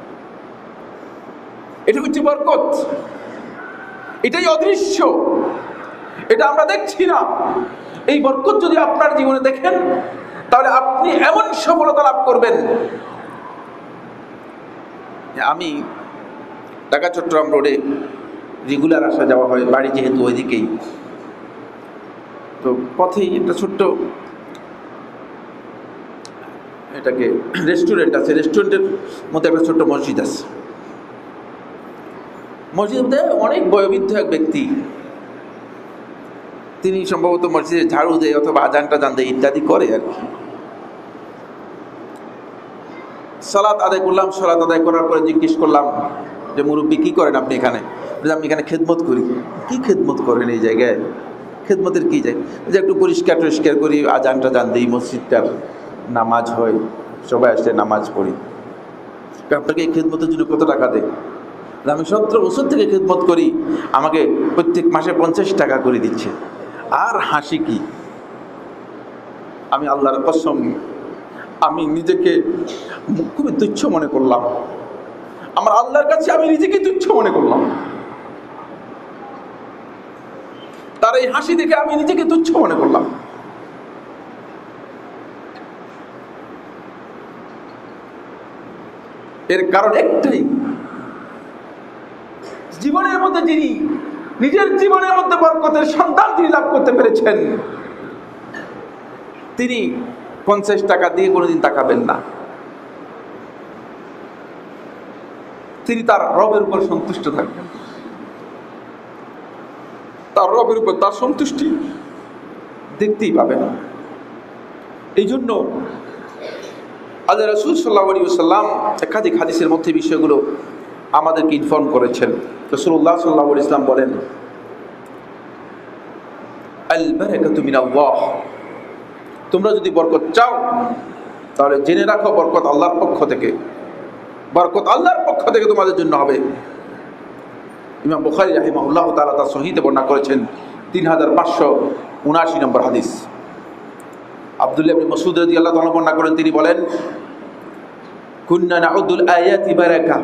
এটা হচ্ছে বরকত, এটাই অদৃশ্য, এটা আমরা দেখছি না। এই বরকত যদি আপনার জীবনে দেখেন, তাহলে আপনি এমন সফলতা লাভ করবেন। আমি ঢাকা চট্টগ্রাম রোডে রেগুলার আসা যাওয়া হয়, বাড়ি যেহেতু ওইদিকেই, তো পথেই একটা ছোট্ট এটাকে রেস্টুরেন্ট আছে, রেস্টুরেন্টের মধ্যে একটা ছোট্ট মসজিদ আছে। মসজিদে অনেক বয়োবৃদ্ধ এক ব্যক্তি, তিনি সম্ভবত মসজিদে ঝাড়ু দেয় অথবা আজানটা জান দেয় ইত্যাদি করে আর কি। সালাত আদায় করলাম, সালাত আদায় করার পরে জিজ্ঞেস করলাম যে মুরব্বী কি করেন আপনি এখানে? আমি এখানে খেদমত করি। কি খেদমত করেন এই জায়গায়? খেদমতের কি যায়? যে একটু পরিষ্কার টরিষ্কার করি, আজানটা জান দিই, মসজিদটার নামাজ হয়, সবাই আসলে নামাজ পড়ি। আপনাকে এই খেদমতের জন্য কত টাকা দেয়? আমি 17 বছর থেকে খেদমত করি, আমাকে প্রত্যেক মাসে 50 টাকা করে দিচ্ছে। আর হাসি কি! আমি আল্লাহর কসম, আমি নিজেকে খুবই তুচ্ছ মনে করলাম। আমার আল্লাহর কাছে আমি নিজেকে তুচ্ছ মনে করলাম। তার এই হাসি দেখে আমি নিজেকে তুচ্ছ মনে করলাম। এর কারণ একটাই, জীবনের মধ্যে যিনি নিজের জীবনের মধ্যে বরকতের সন্তান তিনি লাভ করতে পেরেছেন, তিনি 50 টাকা দিয়ে কোনোদিন তাকাবেন না। তিনি তার রবের উপর সন্তুষ্ট থাকবেন, তার রবের উপর তার সন্তুষ্টি দেখতেই পাবেন। এই জন্য আল্লাহ রাসূল সাল্লাল্লাহু আলাইহি ওয়াসাল্লাম একাধিক হাদিসের মধ্যে বিষয়গুলো আমাদেরকে ইনফর্ম করেছেন। রাসূলুল্লাহ সাল্লাল্লাহু আলাইহি ওয়াসাল্লাম বলেন, আল বারাকাতু মিনাল্লাহ, তোমরা যদি বরকত চাও তাহলে জেনে রাখো বরকত আল্লাহর পক্ষ থেকে, বরকত আল্লাহর পক্ষ থেকে তোমাদের জন্য হবে। ইমাম বুখারী রাহিমাহুল্লাহ তাআলা তার সহিহে বর্ণনা করেছেন 3579 নম্বর হাদিস। আব্দুল্লাহ ইবনে মাসউদ রাদিয়াল্লাহু তাআলা বর্ণনা করেন, তিনি বলেন, কুন্না নাউদুল আয়াতি বারাকা,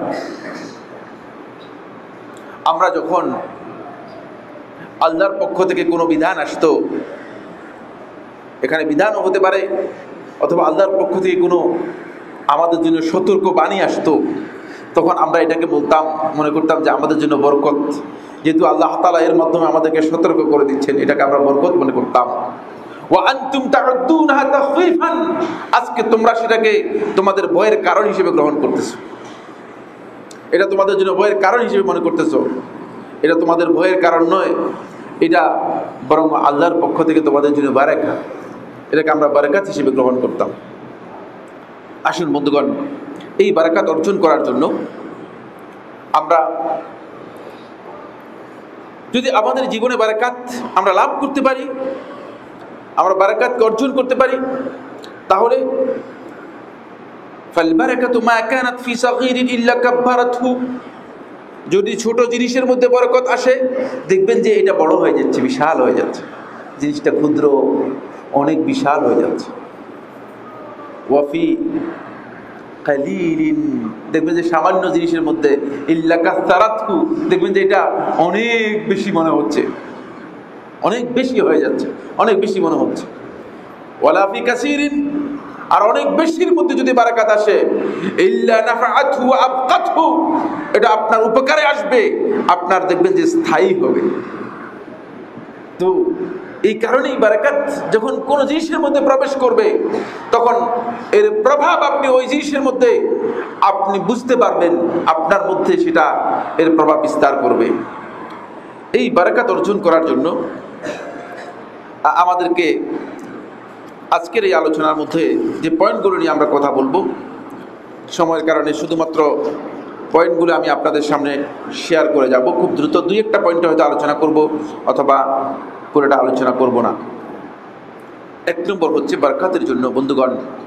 আমরা যখন আল্লাহর পক্ষ থেকে কোনো বিধান আসতো, এখানে বিধানও হতে পারে অথবা আল্লাহর পক্ষ থেকে কোনো আমাদের জন্য সতর্ক বাণী আসতো, তখন আমরা এটাকে বলতাম, মনে করতাম যে আমাদের জন্য বরকত, যেহেতু আল্লাহ তাআলা এর মাধ্যমে আমাদেরকে সতর্ক করে দিচ্ছেন, এটাকে আমরা বরকত মনে করতাম। ওয়া আনতুম তাউদ্দুনহা তাখফীফান, আজকে তোমরা সেটাকে তোমাদের ভয়ের কারণ হিসেবে গ্রহণ করতেছো, এটা তোমাদের জন্য ভয়ের কারণ হিসেবে মনে করতেছো। এটা তোমাদের ভয়ের কারণ নয়, এটা বরং আল্লাহর পক্ষ থেকে তোমাদের জন্য বারাকা, এটাকে আমরা বারাকাত হিসেবে গ্রহণ করতাম। আসুন বন্ধুগণ, এই বারাকাত অর্জন করার জন্য আমরা যদি আমাদের জীবনে বারাকাত আমরা লাভ করতে পারি, আমরা বারাকাতকে অর্জন করতে পারি, তাহলে ফাল বারাকাতু মা কানাত ফি সাগীরিন ইল্লা কাব্বারাতহু, যদি ছোট জিনিসের মধ্যে বরকত আসে দেখবেন যে এটা বড় হয়ে যাচ্ছে, বিশাল হয়ে যাচ্ছে, জিনিসটা ক্ষুদ্র অনেক বিশাল হয়ে যাচ্ছে। ওয়াফি কালিলিন, দেখবেন যে সামান্য জিনিসের মধ্যে ইল্লা কাসরাতহু, দেখবেন যে এটা অনেক বেশি মনে হচ্ছে, অনেক বেশি হয়ে যাচ্ছে, অনেক বেশি মনে হচ্ছে। ওয়ালা ফি কাসিরিন, আর অনেক বেশির মধ্যে যদি বারাকাত আসে, ইল্লা নাফআতহু ওয়া আবকাতহু, এটা আপনার উপকারে আসবে, আপনার দেখবেন যে স্থায়ী হবে। তো এই কারণেই বারাকাত যখন কোন জিনিসের মধ্যে প্রবেশ করবে, তখন এর প্রভাব আপনি ওই জিনিসের মধ্যে আপনি বুঝতে পারবেন, আপনার মধ্যে সেটা এর প্রভাব বিস্তার করবে। এই বারাকাত অর্জন করার জন্য আমাদেরকে আজকের এই আলোচনার মধ্যে যে পয়েন্টগুলো নিয়ে আমরা কথা বলবো, সময়ের কারণে শুধুমাত্র পয়েন্টগুলো আমি আপনাদের সামনে শেয়ার করে যাব খুব দ্রুত। দুই একটা পয়েন্টে হয়তো আলোচনা করব অথবা পুরোটা আলোচনা করব না। এক নম্বর হচ্ছে বারাকাতের জন্য বন্ধুগণ,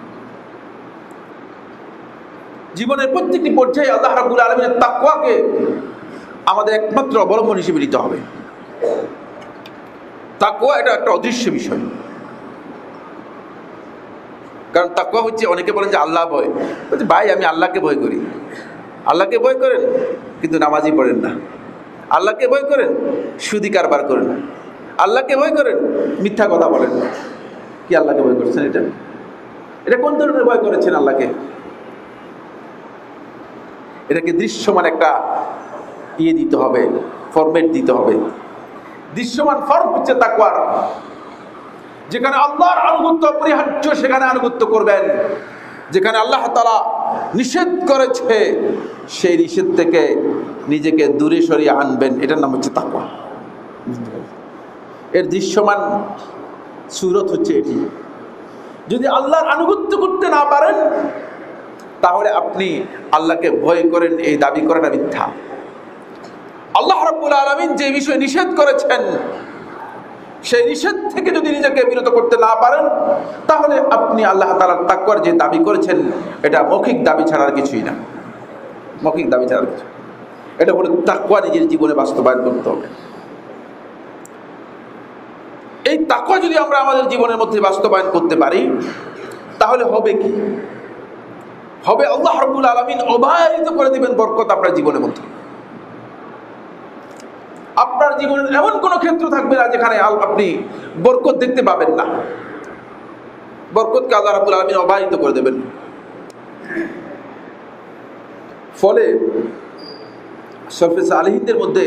জীবনের প্রত্যেকটি পর্যায়ে আল্লাহ রাব্বুল আলামিনের তাকওয়াকে আমাদের একমাত্র অবলম্বন হিসেবে নিতে হবে। তাকওয়া এটা একটা অদৃশ্য বিষয়, কারণ তাকওয়া হচ্ছে, অনেকে বলেন যে আল্লাহ ভয়, বলছে ভাই আমি আল্লাহকে ভয় করি। আল্লাহকে ভয় করেন কিন্তু নামাজই পড়েন না, আল্লাহকে ভয় করেন সুদি কারবার করেন না, আল্লাহকে ভয় করেন মিথ্যা কথা বলেন। কি আল্লাহকে ভয় করছেন? এটা কোন ধরনের ভয় করেছেন আল্লাহকে? এটাকে দৃশ্যমান একটা দিতে হবে, ফরম্যাট দিতে হবে। দৃশ্যমান ফর্ম হচ্ছে তাকওয়ার, যেখানে আল্লাহর আনুগত্য অপরিহার্য সেখানে আনুগত্য করবেন, যেখানে আল্লাহ তাআলা নিষেধ করেছে সেই নিষেধ থেকে নিজেকে দূরে সরিয়ে আনবেন, এটার নাম হচ্ছে তাকওয়া। এর দৃশ্যমান সূরত হচ্ছে এটি। যদি আল্লাহর আনুগত্য করতে না পারেন তাহলে আপনি আল্লাহকে ভয় করেন, এই দাবি করাটা মিথ্যা। আল্লাহ রাব্বুল আলামিন যে বিষয় নিষেধ করেছেন সেই নিষেধ থেকে যদি নিজেকে বিরত করতে না পারেন তাহলে আপনি আল্লাহ তাআলার তাকওয়ার যে দাবি করেছেন এটা মৌখিক দাবি ছাড়ার কিছুই না, মৌখিক দাবি ছাড়ার কিছু। এটা হলো তাকওয়া নিজের জীবনে বাস্তবায়ন করতে হবে। এই তাকওয়া যদি আমরা আমাদের জীবনের মধ্যে বাস্তবায়ন করতে পারি তাহলে হবে কি? হবে আল্লাহ রাব্বুল আলামিন অবারিত করে দিবেন বরকত আপনার জীবনের মধ্যে। আপনার জীবনের এমন কোনো ক্ষেত্র থাকবে না যেখানে আপনি বরকত দেখতে পাবেন না। বরকতকে আল্লাহ রাব্বুল আলামিন অবারিত করে দেবেন। ফলে সলফে সালেহিনদের মধ্যে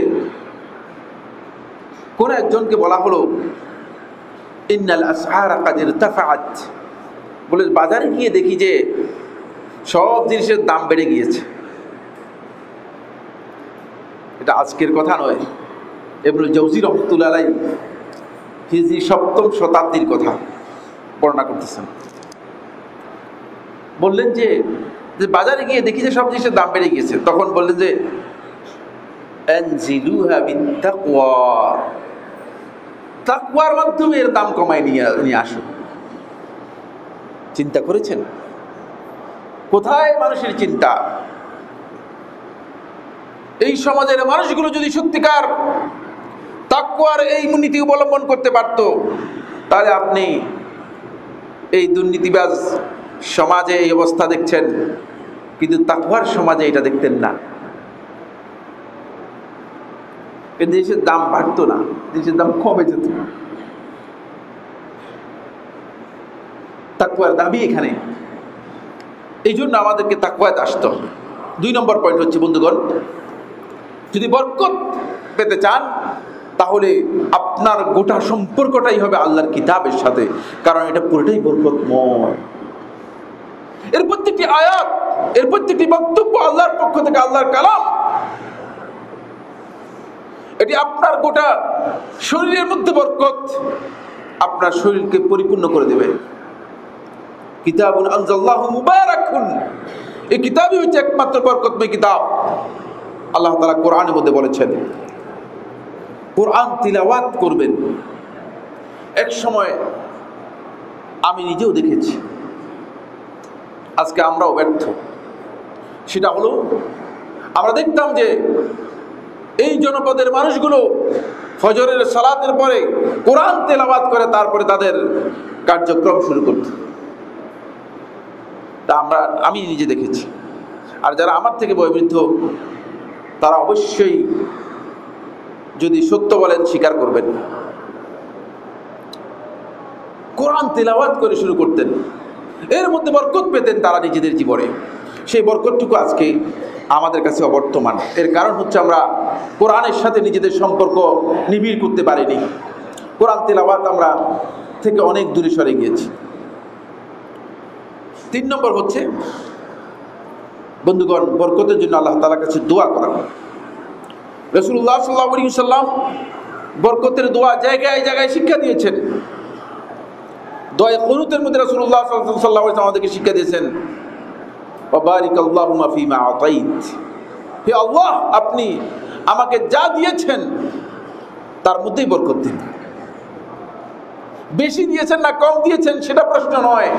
কোন একজনকে বলা হলো ইন্নাল আসআরা কাদ ইরতাফাআত, বলে বাজারে গিয়ে দেখি যে সব জিনিসের দাম বেড়ে গিয়েছে। এটা আজকের কথা নয়, ইবনুল জাওজি রাহমাতুল্লাহ আলাইহি হিজরি 7ম শতাব্দীর কথা বর্ণনা করতেছেন। বললেন যে বাজারে গিয়ে দেখি যে সব জিনিসের দাম বেড়ে গিয়েছে। তখন বললেন যে আনজিলুহা বিত্তাকওয়া, তাকওয়ার মাধ্যমে এর দাম কমায় নিয়ে আসুন। চিন্তা করেছেন কোথায় মানুষের চিন্তা? এই সমাজের মানুষগুলো যদি সত্যিকার তাকওয়ার এই নীতি অবলম্বন করতে পারত, তাহলে আপনি এই দুর্নীতিবাজ সমাজে এই অবস্থা দেখছেন, কিন্তু তাকওয়ার সমাজে এটা দেখতেন না। দেশের দাম বাড়তো না, দেশের দাম কমে যেত। তাকওয়ার দাবি এখানে। এই জন্য আমাদেরকে তাকওয়াতে আসতে হবে। 2 নম্বর পয়েন্ট হচ্ছে বন্ধুগণ, যদি বরকত পেতে চান তাহলে আপনার গোটা সম্পর্কটাই হবে আল্লাহর কিতাবের সাথে, কারণ এটা পুরোটাই বরকতময়। এর প্রত্যেকটি আয়াত, এর প্রত্যেকটি বক্তব্য আল্লাহর পক্ষ থেকে, আল্লাহর কালাম। এটি আপনার গোটা শরীরের মধ্যে বরকত, আপনার শরীরকে পরিপূর্ণ করে দেবে। কিতাবুন আনজালনাহু মুবারাকুন, এই কিতাবই হচ্ছে একমাত্র বরকতময় কিতাব। আল্লাহ তাআলা কোরআনের মধ্যে বলেছেন, কোরআন তিলাওয়াত করবেন। এক সময় আমি নিজেও দেখেছি, আজকে আমরাও ব্যর্থ। সেটা হলো, আমরা দেখতাম যে এই জনপদের মানুষগুলো ফজরের সালাতের পরে কোরআন তেলাওয়াত করে তারপরে তাদের কার্যক্রম শুরু করত। তা আমি নিজে দেখেছি। আর যারা আমার থেকে বয়োবৃদ্ধ তারা অবশ্যই যদি সত্য বলেন স্বীকার করবেন, কোরআন তেলাওয়াত করে শুরু করতেন। এর মধ্যে বরকত পেতেন তারা নিজেদের জীবনে। সেই বরকতটুকু আজকে আমাদের কাছে অবর্তমান। এর কারণ হচ্ছে আমরা কোরআনের সাথে নিজেদের সম্পর্ক নিবিড় করতে পারিনি। কোরআন তেলাওয়াত আমরা থেকে অনেক দূরে সরে গিয়েছি। 3 নম্বর হচ্ছে বন্ধুগণ, বরকতের জন্য আল্লাহ তাআলার কাছে দোয়া করা। রাসূলুল্লাহ সাল্লাল্লাহু আলাইহি ওয়াসাল্লাম বরকতের দোয়া জায়গায় জায়গায় শিক্ষা দিয়েছেন। দোয়া কুনুতের মধ্যে রাসূলুল্লাহ সাল্লাল্লাহু আলাইহি ওয়াসাল্লাম আমাদেরকে শিক্ষা দিয়েছেন, ওয়া বারিক আল্লাহুম্মা ফীমা আতাইত, হে আল্লাহ আপনি আমাকে যা দিয়েছেন তার মধ্যেই বরকত দিন। বেশি দিয়েছেন না কম দিয়েছেন সেটা প্রশ্ন নয়।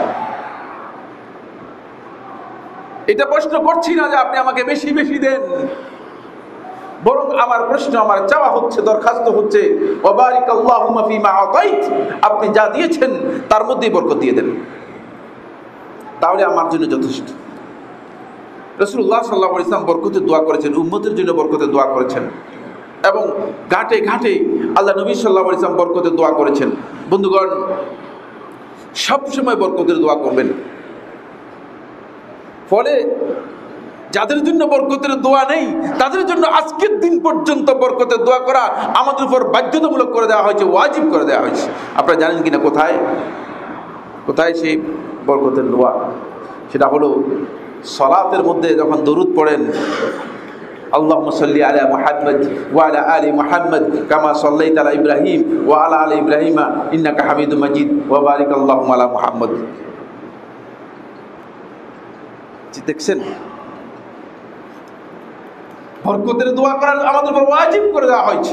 এটা প্রশ্ন করছি না যে আপনি আমাকে বেশি বেশি দেন, বরং আমার প্রশ্ন, আমার চাওয়া হচ্ছে, দরখাস্ত হচ্ছে, ওয়া বারিক আল্লাহুম্মা ফীমা আতাইত, আপনি যা দিয়েছেন তার মধ্যেই বরকত দিয়ে দেন, তাহলে আমার জন্য যথেষ্ট। রাসূলুল্লাহ সাল্লাল্লাহু আলাইহি ওয়াসাল্লাম বরকতের দোয়া করেছেন, উম্মতের জন্য বরকতের দোয়া করেছেন, এবং ঘাটে ঘাটে আল্লাহ নবী সাল্লাল্লাহু আলাইহি ওয়াসাল্লাম বরকতের দোয়া করেছেন। বন্ধুগণ, সবসময় বরকতের দোয়া করবেন। ফলে যাদের জন্য বরকতের দোয়া নেই তাদের জন্য আজকের দিন পর্যন্ত বরকতের দোয়া করা আমাদের উপর বাধ্যতামূলক করে দেওয়া হয়েছে, ওয়াজিব করে দেওয়া হয়েছে। আপনারা জানেন কিনা কোথায় কোথায় সেই বরকতের দোয়া? সেটা হলো সালাতের মধ্যে যখন দরুদ পড়েন, আল্লাহুম্মা সাল্লি আলা মুহাম্মদ ওয়া আলা আলি মুহাম্মদ কামা সাল্লাইতা আলা ইব্রাহিম ওয়া আলা আলি ইব্রাহিম ইন্নাকা হামিদুম মাজিদ ওয়া বারিক আল্লাহুম্মা আলা মুহাম্মদ। দেখছেন, বরকতের দোয়া করা আমাদের উপর ওয়াজিব করে দেওয়া হয়েছে।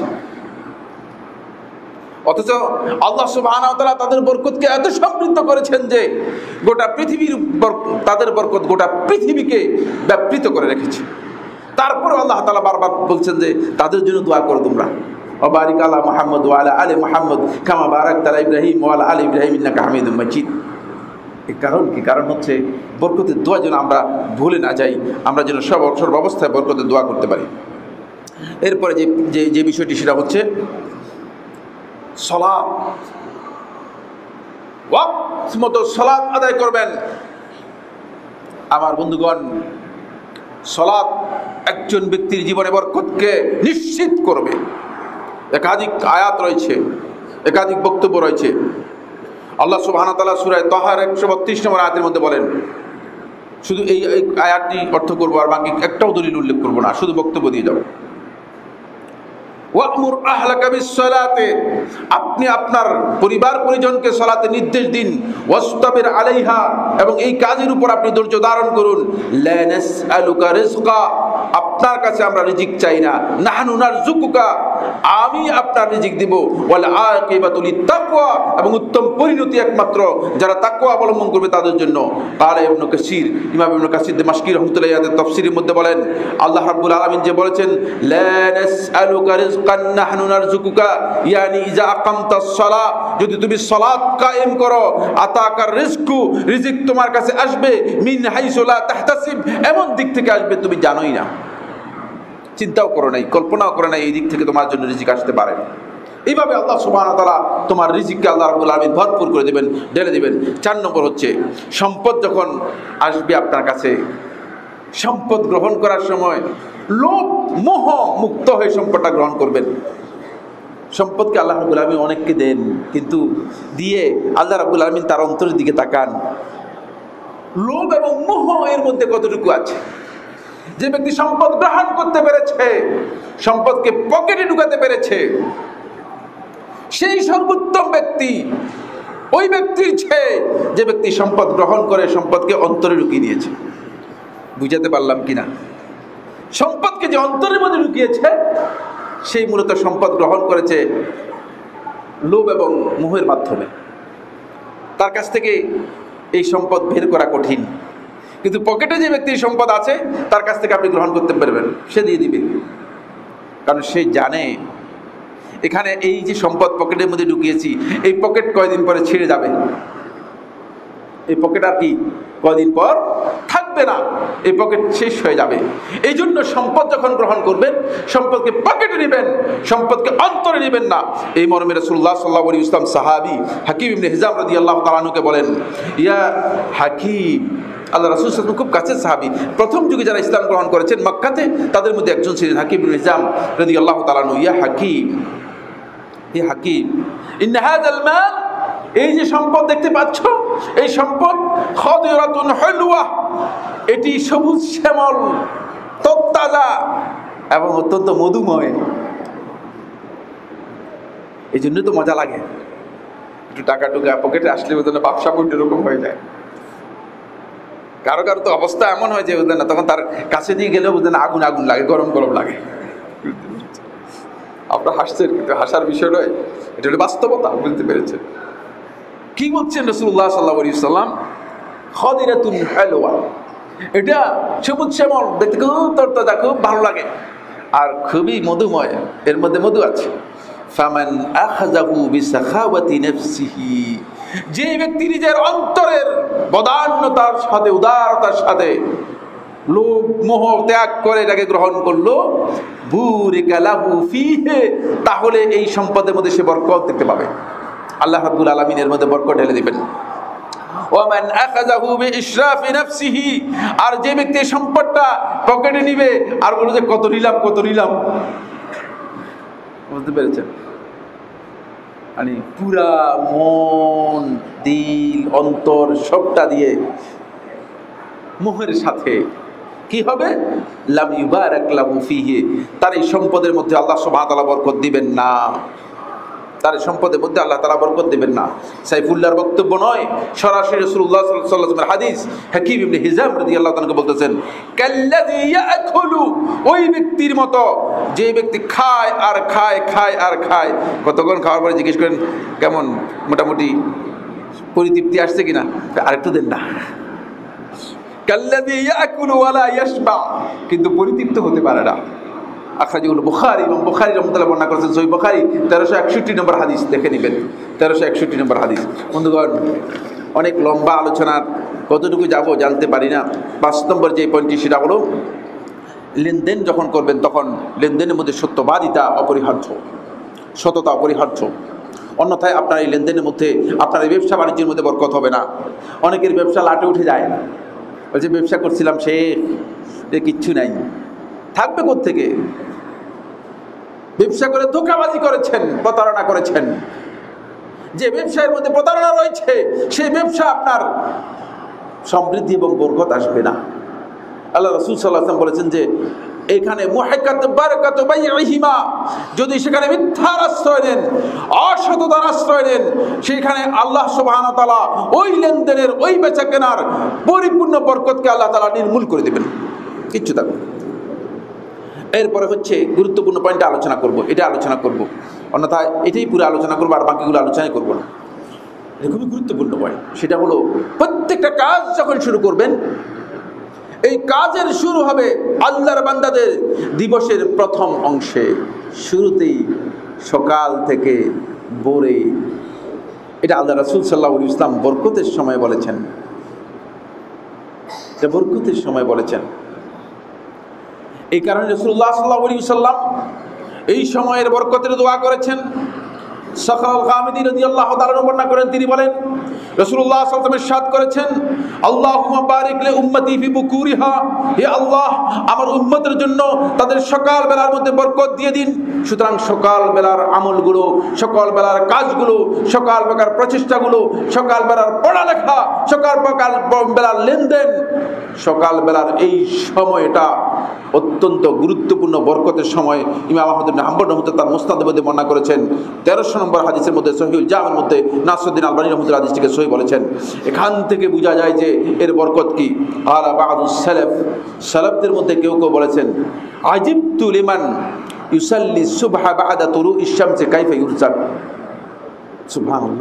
অথচ আল্লাহ সুবহানাহু ওয়া তাআলা তাদের বরকতকে এত সমৃদ্ধ করেছেন যে গোটা পৃথিবীর তাদের বরকত গোটা পৃথিবীকে ব্যাপৃত করে রেখেছে। তারপরে আল্লাহ তাআলা বারবার বলছেন যে তাদের জন্য দোয়া করো তোমরা, ওয়া বারিক আলা মুহাম্মদ ওয়া আলা আলি মুহাম্মদ কামা বারাকতা আলা ইব্রাহিম ওয়া আলা আলি ইব্রাহিম ইন্নাকা হামিদুম মাজিদ। এর কারণ কি? কারণ হচ্ছে বরকতের দোয়া যেন আমরা ভুলে না যাই, আমরা যেন সর্বাবস্থায় বরকতের দোয়া করতে পারি। এরপরে যে বিষয়টি সেটা হচ্ছে সালাত। ওয়াক্ত মতো সালাত আদায় করবেন। আমার বন্ধুগণ, সালাত একজন ব্যক্তির জীবনে বরকতকে নিশ্চিত করবে। একাধিক আয়াত রয়েছে, একাধিক বক্তব্য রয়েছে। আল্লাহ সুবহানাহু ওয়া তাআলা সূরা তাহার 132 নম্বর আয়াতের মধ্যে বলেন, শুধু এই আয়াতটি অর্থ করব আর বাকি একটাও দলিল উল্লেখ করব না, শুধু বক্তব্য দিয়ে যাব। ওয়া'মুর আহলাকা বিস-সালাতি, আপনি আপনার পরিবার পরিজনকে সালাতে নির্দেশ দিন। ওয়াসতাবির আলাইহা, এবং এই কাজের উপর আপনি ধৈর্য ধারণ করুন। লা নাসআলুকা রিজকা, আপনার কাছে আমরা রিজিক চাই না, নাহনু নারযুকুকা, আমি আপনার রিজিক দিব, ওয়াল আকিবাতু লিত্তাকওয়া, এবং উত্তম পরিণতি একমাত্র যারা তাকওয়া অবলম্বন করবে তাদের জন্য। ক্বালা ইবনে কাসির, ইমাম ইবনে কাসির দিমাশকি রাহমাতুল্লাহি আলাইহি তাফসীরের মধ্যে বলেন, আল্লাহ রাব্বুল আলামিন যে বলেছেন লা নাসআলুকা রিজকান নাহনু নারযুকুকা, ইয়ানি ইজা আকামতাস সালাহ, যদি তুমি সালাত কায়েম করো, আতাকার রিজকু, রিজিক তোমার কাছে আসবে, মিন হাইসু লা তাহতাসিব, এমন দিক থেকে আসবে তুমি জানোই না, চিন্তাও করো নাই, কল্পনাও করো নাই এই দিক থেকে তোমার জন্য রিজিক আসতে পারে। এইভাবে আল্লাহ সুবহানাহু ওয়া তাআলা তোমার রিজিককে আল্লাহ রাব্বুল আলামিন ভরপুর করে দেবেন, ঢেলে দেবেন। 4 নম্বর হচ্ছে সম্পদ যখন আসবে আপনার কাছে, সম্পদ গ্রহণ করার সময় লোভ মোহ মুক্ত হয়ে সম্পদটা গ্রহণ করবেন। সম্পদকে আল্লাহ রাব্বুল আলামিন অনেককে দেন, কিন্তু দিয়ে আল্লাহ রাব্বুল আলামিন তার অন্তরের দিকে তাকান, লোভ এবং মোহ এর মধ্যে কতটুকু আছে। যে ব্যক্তি সম্পদ গ্রহণ করতে পেরেছে, সম্পদকে পকেটে ঢুকাতে পেরেছে, সেই সর্বোত্তম ব্যক্তি ওই ব্যক্তির চেয়ে যে ব্যক্তি সম্পদ গ্রহণ করে সম্পদকে অন্তরে ঢুকিয়ে দিয়েছে। বুঝাতে পারলাম কিনা? সম্পদকে যে অন্তরের মধ্যে ঢুকিয়েছে সেই মূলত সম্পদ গ্রহণ করেছে লোভ এবং মোহের মাধ্যমে। তার কাছ থেকে এই সম্পদ বের করা কঠিন, কিন্তু পকেটে যে ব্যক্তির সম্পদ আছে তার কাছ থেকে আপনি গ্রহণ করতে পারবেন, সে দিয়ে দিবে। কারণ সে জানে এখানে এই যে সম্পদ পকেটের মধ্যে ঢুকিয়েছি, এই পকেট কয়দিন পরে ছিঁড়ে যাবে, এই পকেট আর কি কয়দিন পর থাকবে না, এই পকেট শেষ হয়ে যাবে। এই জন্য সম্পদ যখন গ্রহণ করবেন সম্পদকে পকেটে নেবেন, সম্পদকে অন্তরে নেবেন না। এই মর্মে রাসূলুল্লাহ সাল্লাল্লাহু আলাইহি ওয়াসাল্লাম সাহাবী হাকিম ইবনে হিজাম রাদিয়াল্লাহু তাআলা আনহুকে বলেন, ইয়া হাকিম, আল্লাহ রাসূল সাল্লাল্লাহু আলাইহি ওয়াসাল্লাম খুব কাছের সাহাবী, প্রথম যুগে যারা ইসলাম গ্রহণ করেছেন মক্কাতে তাদের মধ্যে একজন ছিলেন হাকিম ইবনে হিজাম রাদিয়াল্লাহু তাআলা আনহু। ইয়া হাকিম, হে হাকিম, ইন্না হাযাল মাল, এই যে সম্পদ দেখতে পাচ্ছ, এই সম্পদ খাদিরাতুন হুলওয়া, এটি সবুজ শ্যামল, তরতাজা এবং অত্যন্ত মধুময়। এই জন্য তো মজা লাগে, একটু টাকা টুকা পকেটে আসলে বোধ না ব্যবসা করতে এরকম হয়ে যায়। কারো কারো তো অবস্থা এমন হয় যে বোধ না তখন তার কাছে দিয়ে গেলেও বোধ না আগুন আগুন লাগে, গরম গরম লাগে। আপনার হাসছেন, কিন্তু হাসার বিষয় নয়, এটা হলো বাস্তবতা, বুঝতে পেরেছেন? কি বলছেন রাসূলুল্লাহ সাল্লাল্লাহু আলাইহি ওয়াসাল্লাম? খাদিরাতুন হুলওয়া, এটা সবুজ শ্যামল, দেখতে খুব তরতাজা, খুব ভালো লাগে আর খুবই মধুময়, এর মধ্যে মধু আছে। ফামান আখাযাহু বিসাখাওয়াতি নাফসিহি, যে ব্যক্তি নিজের অন্তরের বদান্যতার সাথে, উদারতার সাথে লোভ মোহ ত্যাগ করে এটাকে গ্রহণ করলো, বুরিকা লাহু ফীহি, তাহলে এই সম্পদের মধ্যে সে বরকত দেখতে পাবে। আল্লাহ রাব্বুল আলামিন এর মধ্যে বরকত ঢেলে দিবেন। ওয়ামান আখাযাহু বিইশরাফি নাফসিহি, আর যে ব্যক্তি সম্পদটা পকেটে নিবে আর বলবে যে কত নিলাম কত নিলাম, বুঝতে পেরেছেন? মানে পুরা মন দিল অন্তর সবটা দিয়ে মোহের সাথে কি হবে? লাম ইউবারাক লাহু ফীহি, তার এই সম্পদের মধ্যে আল্লাহ সুবহানাহু ওয়া তাআলা বরকত দিবেন না, তার সম্পদের মধ্যে আল্লাহ তাআলা বরকত দিবেন না। সাইফুল্লাহর বক্তব্য নয়, সরাসরি রাসূলুল্লাহ সাল্লাল্লাহু আলাইহি ওয়াসাল্লামের হাদিস। হাকিম ইবনে হিজাম রাদিয়াল্লাহু তাআলা বলতেছেন, কাল্লাযী ইয়াকুলু, ওই ব্যক্তির মতো যে ব্যক্তি খায় আর খায়, খায় আর খায়, কতক্ষণ খাওয়ার পরে জিজ্ঞেস করেন কেমন, মোটামুটি পরিতৃপ্তি আসছে কিনা, আরেকটু দেন না। কাল্লাযী ইয়াকুলু ওয়া লা ইয়াশবা, কিন্তু পরিতৃপ্ত হতে পারে না। আখরাজাহুল বুখারী, ইমাম বুখারী রাহমাতুল্লাহ বর্ণনা করেছেন সহিহ বুখারী 1361 নম্বর হাদিস, দেখে নেবেন 1361 নম্বর হাদিস। বন্ধুগণ, অনেক লম্বা আলোচনার কতটুকু যাব জানতে পারি না। 5 নম্বর যে পয়েন্টটি সেটা হলো লেনদেন যখন করবেন তখন লেনদেনের মধ্যে সত্যবাদিতা অপরিহার্য, সততা অপরিহার্য। অন্যথায় আপনার এই লেনদেনের মধ্যে, আপনার এই ব্যবসা বাণিজ্যের মধ্যে বরকত হবে না। অনেকের ব্যবসা লাটে উঠে যায়, বলছে ব্যবসা করছিলাম সে কিচ্ছু নাই, থাকবে কোত্থেকে? ব্যবসা করে ধোঁকাবাজি করেছেন, প্রতারণা করেছেন। যে ব্যবসায়ের মধ্যে প্রতারণা রয়েছে সেই ব্যবসা আপনার সমৃদ্ধি এবং বরকত আসবে না। আল্লাহ রাসূল সাল্লাল্লাহু আলাইহি ওয়াসাল্লাম বলেছেন যে এখানে মুহাক্কাত বারাকাতু বাইইহিমা, যদি সেখানে মিথ্যার আশ্রয় নেন, অসততার আশ্রয় নেন, সেখানে আল্লাহ সুবহানাহু ওয়া তাআলা ওই লেনদেনের, ওই বেচা কেনার পরিপূর্ণ বরকতকে আল্লাহ তাআলা নির্মূল করে দেবেন, কিচ্ছু থাকবে। এরপরে হচ্ছে গুরুত্বপূর্ণ পয়েন্টে আলোচনা করব, এটা আলোচনা করব, অন্যথায় এটাই পুরো আলোচনা করবো আর বাকিগুলো আলোচনাই করবো না। এটা খুবই গুরুত্বপূর্ণ পয়েন্ট। সেটা হলো প্রত্যেকটা কাজ যখন শুরু করবেন, এই কাজের শুরু হবে আল্লাহর বান্দাদের দিবসের প্রথম অংশে, শুরুতেই সকাল থেকে ভোরে। এটা আল্লাহ রাসূল সাল্লাল্লাহু আলাইহি ওয়াসাল্লাম বরকতের সময় বলেছেন, এটা বরকতের সময় বলেছেন। এই কারণে রাসূলুল্লাহ সাল্লাল্লাহু আলাইহি ওয়াসাল্লাম এই সময়ের বরকতের দোয়া করেছেন। সাখর আল গামিদী রাদিয়াল্লাহু তাআলা বর্ণনা করেন, তিনি বলেন রাসূলুল্লাহ সাল্লাল্লাহু আলাইহি ওয়াসাল্লাম ইরশাদ করেছেন, আল্লাহুম্মা বারিক লি উম্মতি ফি বুকুরিহা, হে আল্লাহ আমার উম্মতের জন্য তাদের সকাল বেলার মধ্যে বরকত দিয়ে দিন। সুতরাং সকাল বেলার আমলগুলো, সকাল বেলার কাজগুলো, সকাল বেলার প্রচেষ্টাগুলো, সকাল বেলার পড়ালেখা, সকাল বেলার লেনদেন, সকাল বেলার এই সময়টা অত্যন্ত গুরুত্বপূর্ণ বরকতের সময়। ইমাম আহমদ ইবনে হাম্বল রাহমাতুল্লাহ তার মুসনাদের মধ্যে বর্ণনা করেছেন, 1300 নম্বর হাদিসের মধ্যে সহিহুল জামের মধ্যে নাসরুদ্দিন আলবানী রাহমাতুল্লাহ হাদিসটিকে সহিহ বলেছেন। এখান থেকে বোঝা যায় যে এর বরকত কি। আলা বা'দুস সালাফ, সালাফদের মধ্যে কেউ কেউ বলেছেন, আজিবতু লিমান ইউসাল্লি সুবহা বা'দা তুলুইশ শামসি কাইফা ইউরজাক। সুবহানাল্লাহ,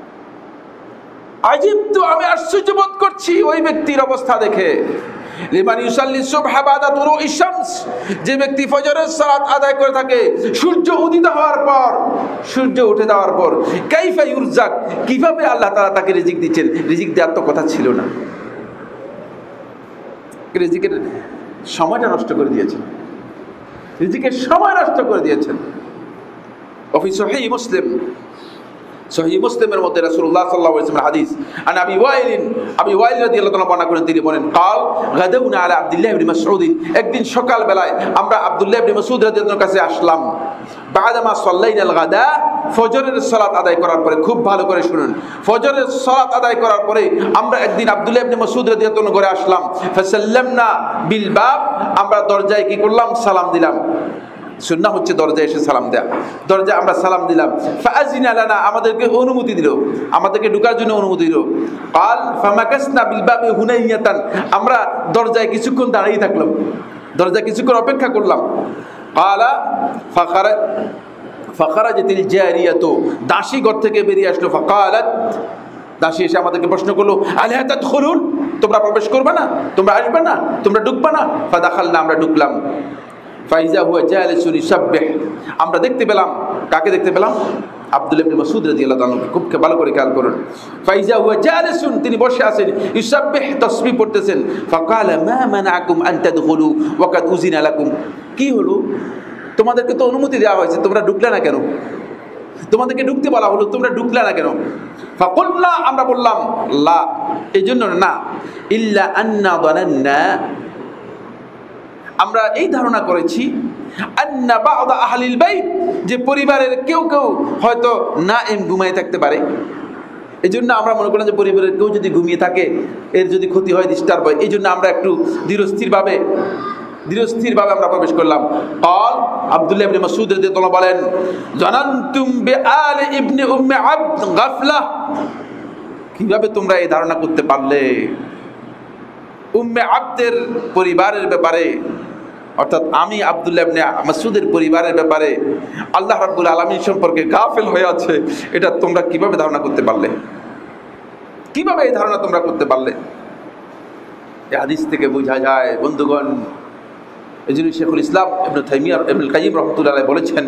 আজিবতু, আমি আশ্চর্য বোধ করছি ওই ব্যক্তির অবস্থা দেখে। লিমান ইউসাল্লি সুবহা বা'দা তুলুইশ শামস, যে ব্যক্তি ফজরের সালাত আদায় করে থাকে সূর্য উদিত হওয়ার পর, সূর্য উঠে যাওয়ার পর। কাইফা ইউরজাক, কিভাবে আল্লাহ তাআলা তাকে রিজিক দিচ্ছেন। রিজিক দেওয়ার তো কথা ছিল না, রিজিকের সময়টা নষ্ট করে দিয়েছেন, রিজিকের সময় নষ্ট করে দিয়েছেন। ফি সহিহ মুসলিম, সহিহ মুসলিমের মধ্যে রাসূলুল্লাহ সাল্লাল্লাহু আলাইহি ওয়াসাল্লাম হাদিস আন আবি ওয়াইল রাদিয়াল্লাহু তাআলা বর্ণনা করেন, তিনি বলেন, قال غدونا على عبد الله بن مسعود, একদিন সকাল বেলায় আমরা আব্দুল্লাহ ইবনে মাসউদ রাদিয়াল্লাহু আনহুর কাছে আসলাম। বাদামা সাল্লাইনাল গাদা, ফজরের সালাত আদায় করার পরে, খুব ভালো করে শুনুন, ফজরের সালাত আদায় করার পরে আমরা একদিন আব্দুল্লাহ ইবনে মাসউদ রাদিয়াল্লাহু আনহু ঘরে আসলাম। ফাসাল্লামনা বিল বাব, আমরা দরজায় কি করলাম, সালাম দিলাম। সুন্নাহ হচ্ছে দরজায় এসে সালাম দেয়া, দরজায় আমরা সালাম দিলাম। ফাআযিনা লানা, আমাদেরকে অনুমতি দিল, আমাদেরকে ঢোকার জন্য অনুমতি দিল। কাল ফামাকাসনা বিল বাবি হুনাইয়াতান, আমরা দরজায় কিছুক্ষণ দাঁড়িয়ে থাকলাম, দরজায় কিছুক্ষণ অপেক্ষা করলাম। কালা ফাখারাজাতিল জারিয়াতু, দাসী ঘর থেকে বেরিয়ে আসলো। ফাকালাত, দাসী এসে আমাদেরকে প্রশ্ন করলো, আলা তাদখুলুন, তোমরা প্রবেশ করবে না, তোমরা আসবে না, তোমরা ঢুকবে না। ফাদাখালনা, আমরা ঢুকলাম। ফাইজা হুয়া জালিসুন ইউসাব্বিহ, আমরা দেখতে পেলাম, কাকে দেখতে পেলাম, আব্দুল্লাহ ইবনে মাসউদ রাদিয়াল্লাহু আনহু। খুব ভালো করে খেয়াল করুন, ফাইজা হুয়া জালিসুন, তিনি বসে আছেন, ইউসাব্বিহ, তাসবিহ পড়তেছেন। ফাকালা মা মানাকুম আন তাদখুলু ওয়া কাদ উযিনা লাকুম, কি হলো, তোমাদেরকে তো অনুমতি দেওয়া হয়েছে, তোমরা ঢুকলে না কেন, তোমাদেরকে ঢুকতে বলা হলো, তোমরা ঢুকলে না কেন। ফাকুলনা, আমরা বললাম, লা, এই জন্য না, ইল্লা আন্না যানান্না, আমরা এই ধারণা করেছি, আন্না বা'দা আহলিল বাইত, যে পরিবারের কেউ কেউ হয়তো নাইম, ঘুমিয়ে থাকতে পারে। এই জন্য আমরা মনে করলাম যে পরিবারের কেউ যদি ঘুমিয়ে থাকে, এর যদি ক্ষতি হয়, ডিস্টার্ব হয়, এই জন্য আমরা একটু ধীরস্থিরভাবে আমরা প্রবেশ করলাম। قال আব্দুল্লাহ ইবনে মাসউদ রাদিয়াল্লাহু আনহু বলেন, জানান্তুম বিআলি ইবনে উম্মে আবদ গাফলা, কিভাবে তোমরা এই ধারণা করতে পারলে উম্মে আবদের পরিবারের ব্যাপারে, অর্থাৎ আমি আব্দুল্লাহ ইবনে মাসউদের পরিবারের ব্যাপারে আল্লাহ রাব্বুল আলামিন সম্পর্কে গাফিল হয়ে আছে, এটা তোমরা কিভাবে ধারণা করতে পারলে, কিভাবে এই ধারণা তোমরা করতে পারলে। এই হাদিস থেকে বোঝা যায় বন্ধুগণ, এই জন্য শেখুল ইসলাম ইবনে তাইমিয়া ইবনুল কাইয়িম রাহমাতুল্লাহ আলাইহি বলেছেন,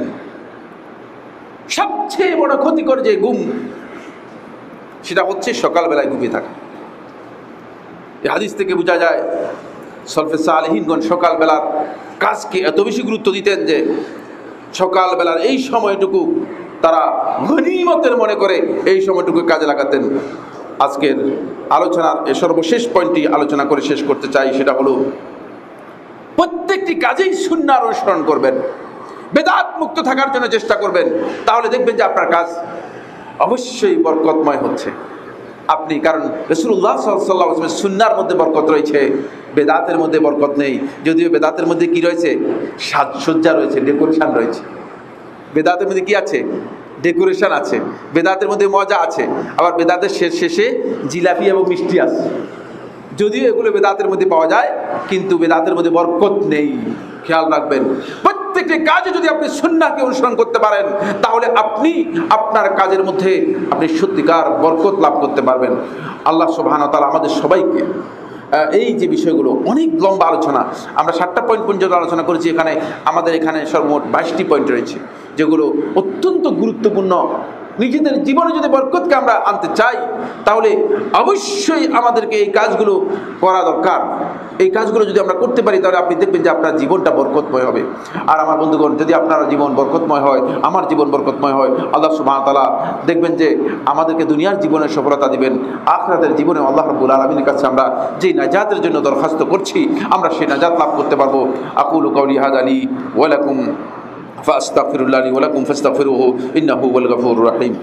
সবচেয়ে বড় ক্ষতিকর যে ঘুম, সেটা হচ্ছে সকালবেলায় ঘুমিয়ে থাকা। এই হাদিস থেকে বোঝা যায় সলফে সালেহিনগণ সকালবেলার কাজকে এত বেশি গুরুত্ব দিতেন যে সকালবেলার এই সময়টুকু তারা গনিমতের মনে করে এই সময়টুকু কাজে লাগাতেন। আজকের আলোচনার এই সর্বশেষ পয়েন্টটি আলোচনা করে শেষ করতে চাই, সেটা হলো প্রত্যেকটি কাজেই সুন্নাহ অনুসরণ করবেন, বেদাত মুক্ত থাকার জন্য চেষ্টা করবেন, তাহলে দেখবেন যে আপনার কাজ অবশ্যই বরকতময় হচ্ছে। আপনি, কারণ রাসূলুল্লাহ সাল্লাল্লাহু আলাইহি ওয়াসাল্লাম সুন্নাহর মধ্যে বরকত রয়েছে, বেদাতের মধ্যে বরকত নেই। যদিও বেদাতের মধ্যে কি রয়েছে, সাজসজ্জা রয়েছে, ডেকোরেশন রয়েছে। বেদাতের মধ্যে কি আছে, ডেকোরেশন আছে, বেদাতের মধ্যে মজা আছে, আবার বেদাতের শেষে জিলাপি এবং মিষ্টি আছে। যদিও এগুলো বেদাতের মধ্যে পাওয়া যায়, কিন্তু বেদাতের মধ্যে বরকত নেই। খেয়াল রাখবেন, প্রত্যেকটি কাজে যদি আপনি সুন্নাহকে অনুসরণ করতে পারেন, তাহলে আপনি আপনার কাজের মধ্যে আপনি সত্যিকার বরকত লাভ করতে পারবেন। আল্লাহ সুবহানাহু ওয়া তাআলা আমাদের সবাইকে এই যে বিষয়গুলো, অনেক লম্বা আলোচনা, আমরা 7টা পয়েন্ট পর্যন্ত আলোচনা করেছি। আমাদের এখানে সর্বমোট 22টি পয়েন্ট রয়েছে, যেগুলো অত্যন্ত গুরুত্বপূর্ণ। নিজেদের জীবনে যদি বরকতকে আমরা আনতে চাই, তাহলে অবশ্যই আমাদেরকে এই কাজগুলো করা দরকার। এই কাজগুলো যদি আমরা করতে পারি, তাহলে আপনি দেখবেন যে আপনার জীবনটা বরকতময় হবে। আর আমার বন্ধুগণ, যদি আপনার জীবন বরকতময় হয়, আমার জীবন বরকতময় হয়, আল্লাহ সুবহানাহু ওয়া তাআলা দেখবেন যে আমাদেরকে দুনিয়ার জীবনে সফলতা দিবেন, আখিরাতের জীবনে আল্লাহ রাব্বুল আলামিনের কাছে আমরা যেই নাজাতের জন্য দরখাস্ত করছি, আমরা সেই নাজাত লাভ করতে পারবো। আকুলু কাওলি হাযা লি ওয়া লাকুম ফাস্তাগফিরুল্লাহ লি ওয়া লাকুম ফাস্তাগফিরুহু ইন্নাহু হুয়াল গফুরুর রহিম।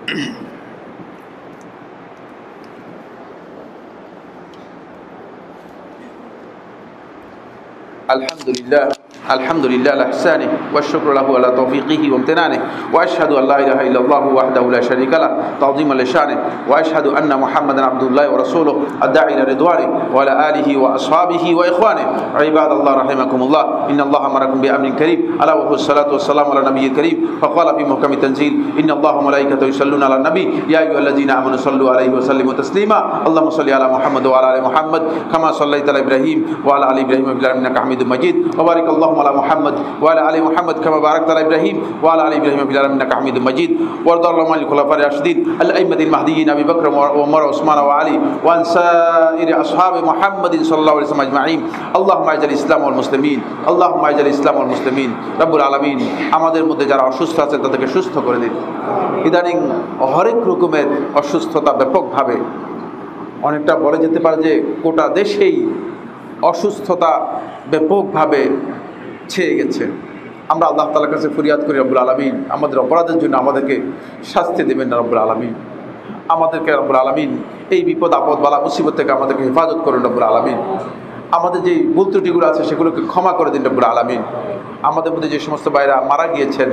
الحمد لله لإحسانه والشكر له على توفيقه وامتنانه وأشهد أن لا إله إلا الله وحده لا شريك له تعظيما لشانه وأشهد أن محمدا عبد الله ورسوله الداعي إلى رضوانه وعلى آله وأصحابه وإخوانه. عباد الله رحمكم الله، إن الله أمركم بأمر كريم ألا وهو الصلاة والسلام على النبي الكريم، فقال في محكم التنزيل: إن الله وملائكته يصلون على النبي يا أيها الذين آمنوا صلوا عليه وسلموا تسليما. اللهم صل على محمد وعلى آل محمد كما صليت على إبراهيم وعلى آل إبراهيم في العالمين إنك حميد مجيد. وبارك اللهم على محمد وعلى آل محمد كما باركت على إبراهيم وعلى آل إبراهيم في العالمين إنك حميد مجيد. وارض اللهم عن الخلفاء الراشدين الأئمة المهديين أبي بكر وعمر وعثمان وعلي وعن سائر أصحاب محمد صلى الله عليه وسلم أجمعين. اللهم أعز الإسلام والمسلمين، اللهم أعز الإسلام والمسلمين. রব্বুল আলামিন আমাদের মধ্যে যারা অসুস্থ আছে তাদেরকে সুস্থ করে দিন। ইদানিং হরেক রকমের অসুস্থতা ব্যাপকভাবে, অনেকটা বলা যেতে পারে যে গোটা দেশেই অসুস্থতা ব্যাপকভাবে ছেয়ে গেছে। আমরা আল্লাহ তাআলার কাছে ফরিয়াদ করি, রব্বুল আলামিন আমাদের অপরাধের জন্য আমাদেরকে শাস্তি দেবেন না রব্বুল আলামিন। আমাদেরকে রব্বুল আলামিন এই বিপদ আপদ বালা মুসিবত থেকে আমাদেরকে হেফাজত করুন রব্বুল আলামিন। আমাদের যে ভুল ত্রুটিগুলো আছে সেগুলোকে ক্ষমা করে দিন রব্বুল আলামিন। আমাদের মধ্যে যে সমস্ত ভাইরা মারা গিয়েছেন,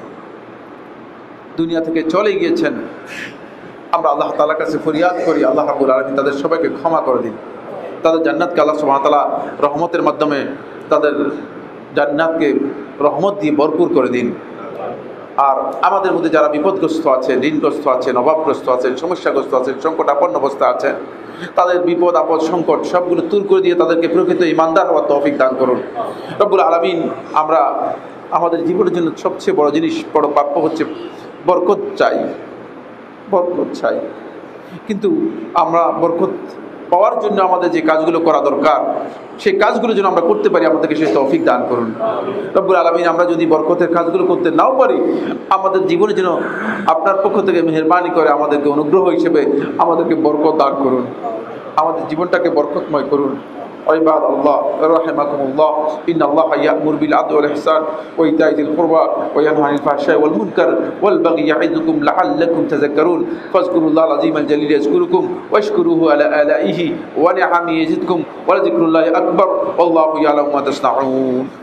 দুনিয়া থেকে চলে গিয়েছেন, আমরা আল্লাহ তাআলার কাছে ফরিয়াদ করি, আল্লাহ রাব্বুল আলামিন তাদের সবাইকে ক্ষমা করে দিন। তাদের জান্নাতকে আল্লাহ সুবহানাহু ওয়া তাআলা রহমতের মাধ্যমে তাদের জান্নাতকে রহমত দিয়ে ভরপুর করে দিন। আর আমাদের মধ্যে যারা বিপদগ্রস্ত আছেন, ঋণগ্রস্ত আছেন, অভাবগ্রস্ত আছেন, সমস্যাগ্রস্ত আছেন, সংকটাপন্ন অবস্থা আছেন, তাদের বিপদ আপদ সংকট সবগুলো দূর করে দিয়ে তাদেরকে প্রকৃত ঈমানদার হওয়ার তৌফিক দান করুন রব্বুল আলামিন। আমরা আমাদের জীবনের জন্য সবচেয়ে বড় জিনিস, বড় প্রাপ্য হচ্ছে বরকত চাই, বরকত চাই। কিন্তু আমরা বরকত পাওয়ার জন্য আমাদের যে কাজগুলো করা দরকার, সেই কাজগুলো যেন আমরা করতে পারি, আমাদেরকে সেই তৌফিক দান করুন রব্বুল আলামিন। আমরা যদি বরকতের কাজগুলো করতে নাও পারি, আমাদের জীবনে যেন আপনার পক্ষ থেকে মেহেরবানি করে আমাদেরকে অনুগ্রহ হিসেবে আমাদেরকে বরকত দান করুন, আমাদের জীবনটাকে বরকতময় করুন। عباد الله رحمكم الله، إن الله يأمر بالعدل والإحسان وإيتاء ذي القربى وينهى عن الفحشاء والمنكر والبغي يعظكم لعلكم تذكرون. فاذكروا الله العظيم الجليل يذكركم واشكروه على آلائه ونعمه يزدكم ولذكر الله أكبر والله يعلم ما تصنعون.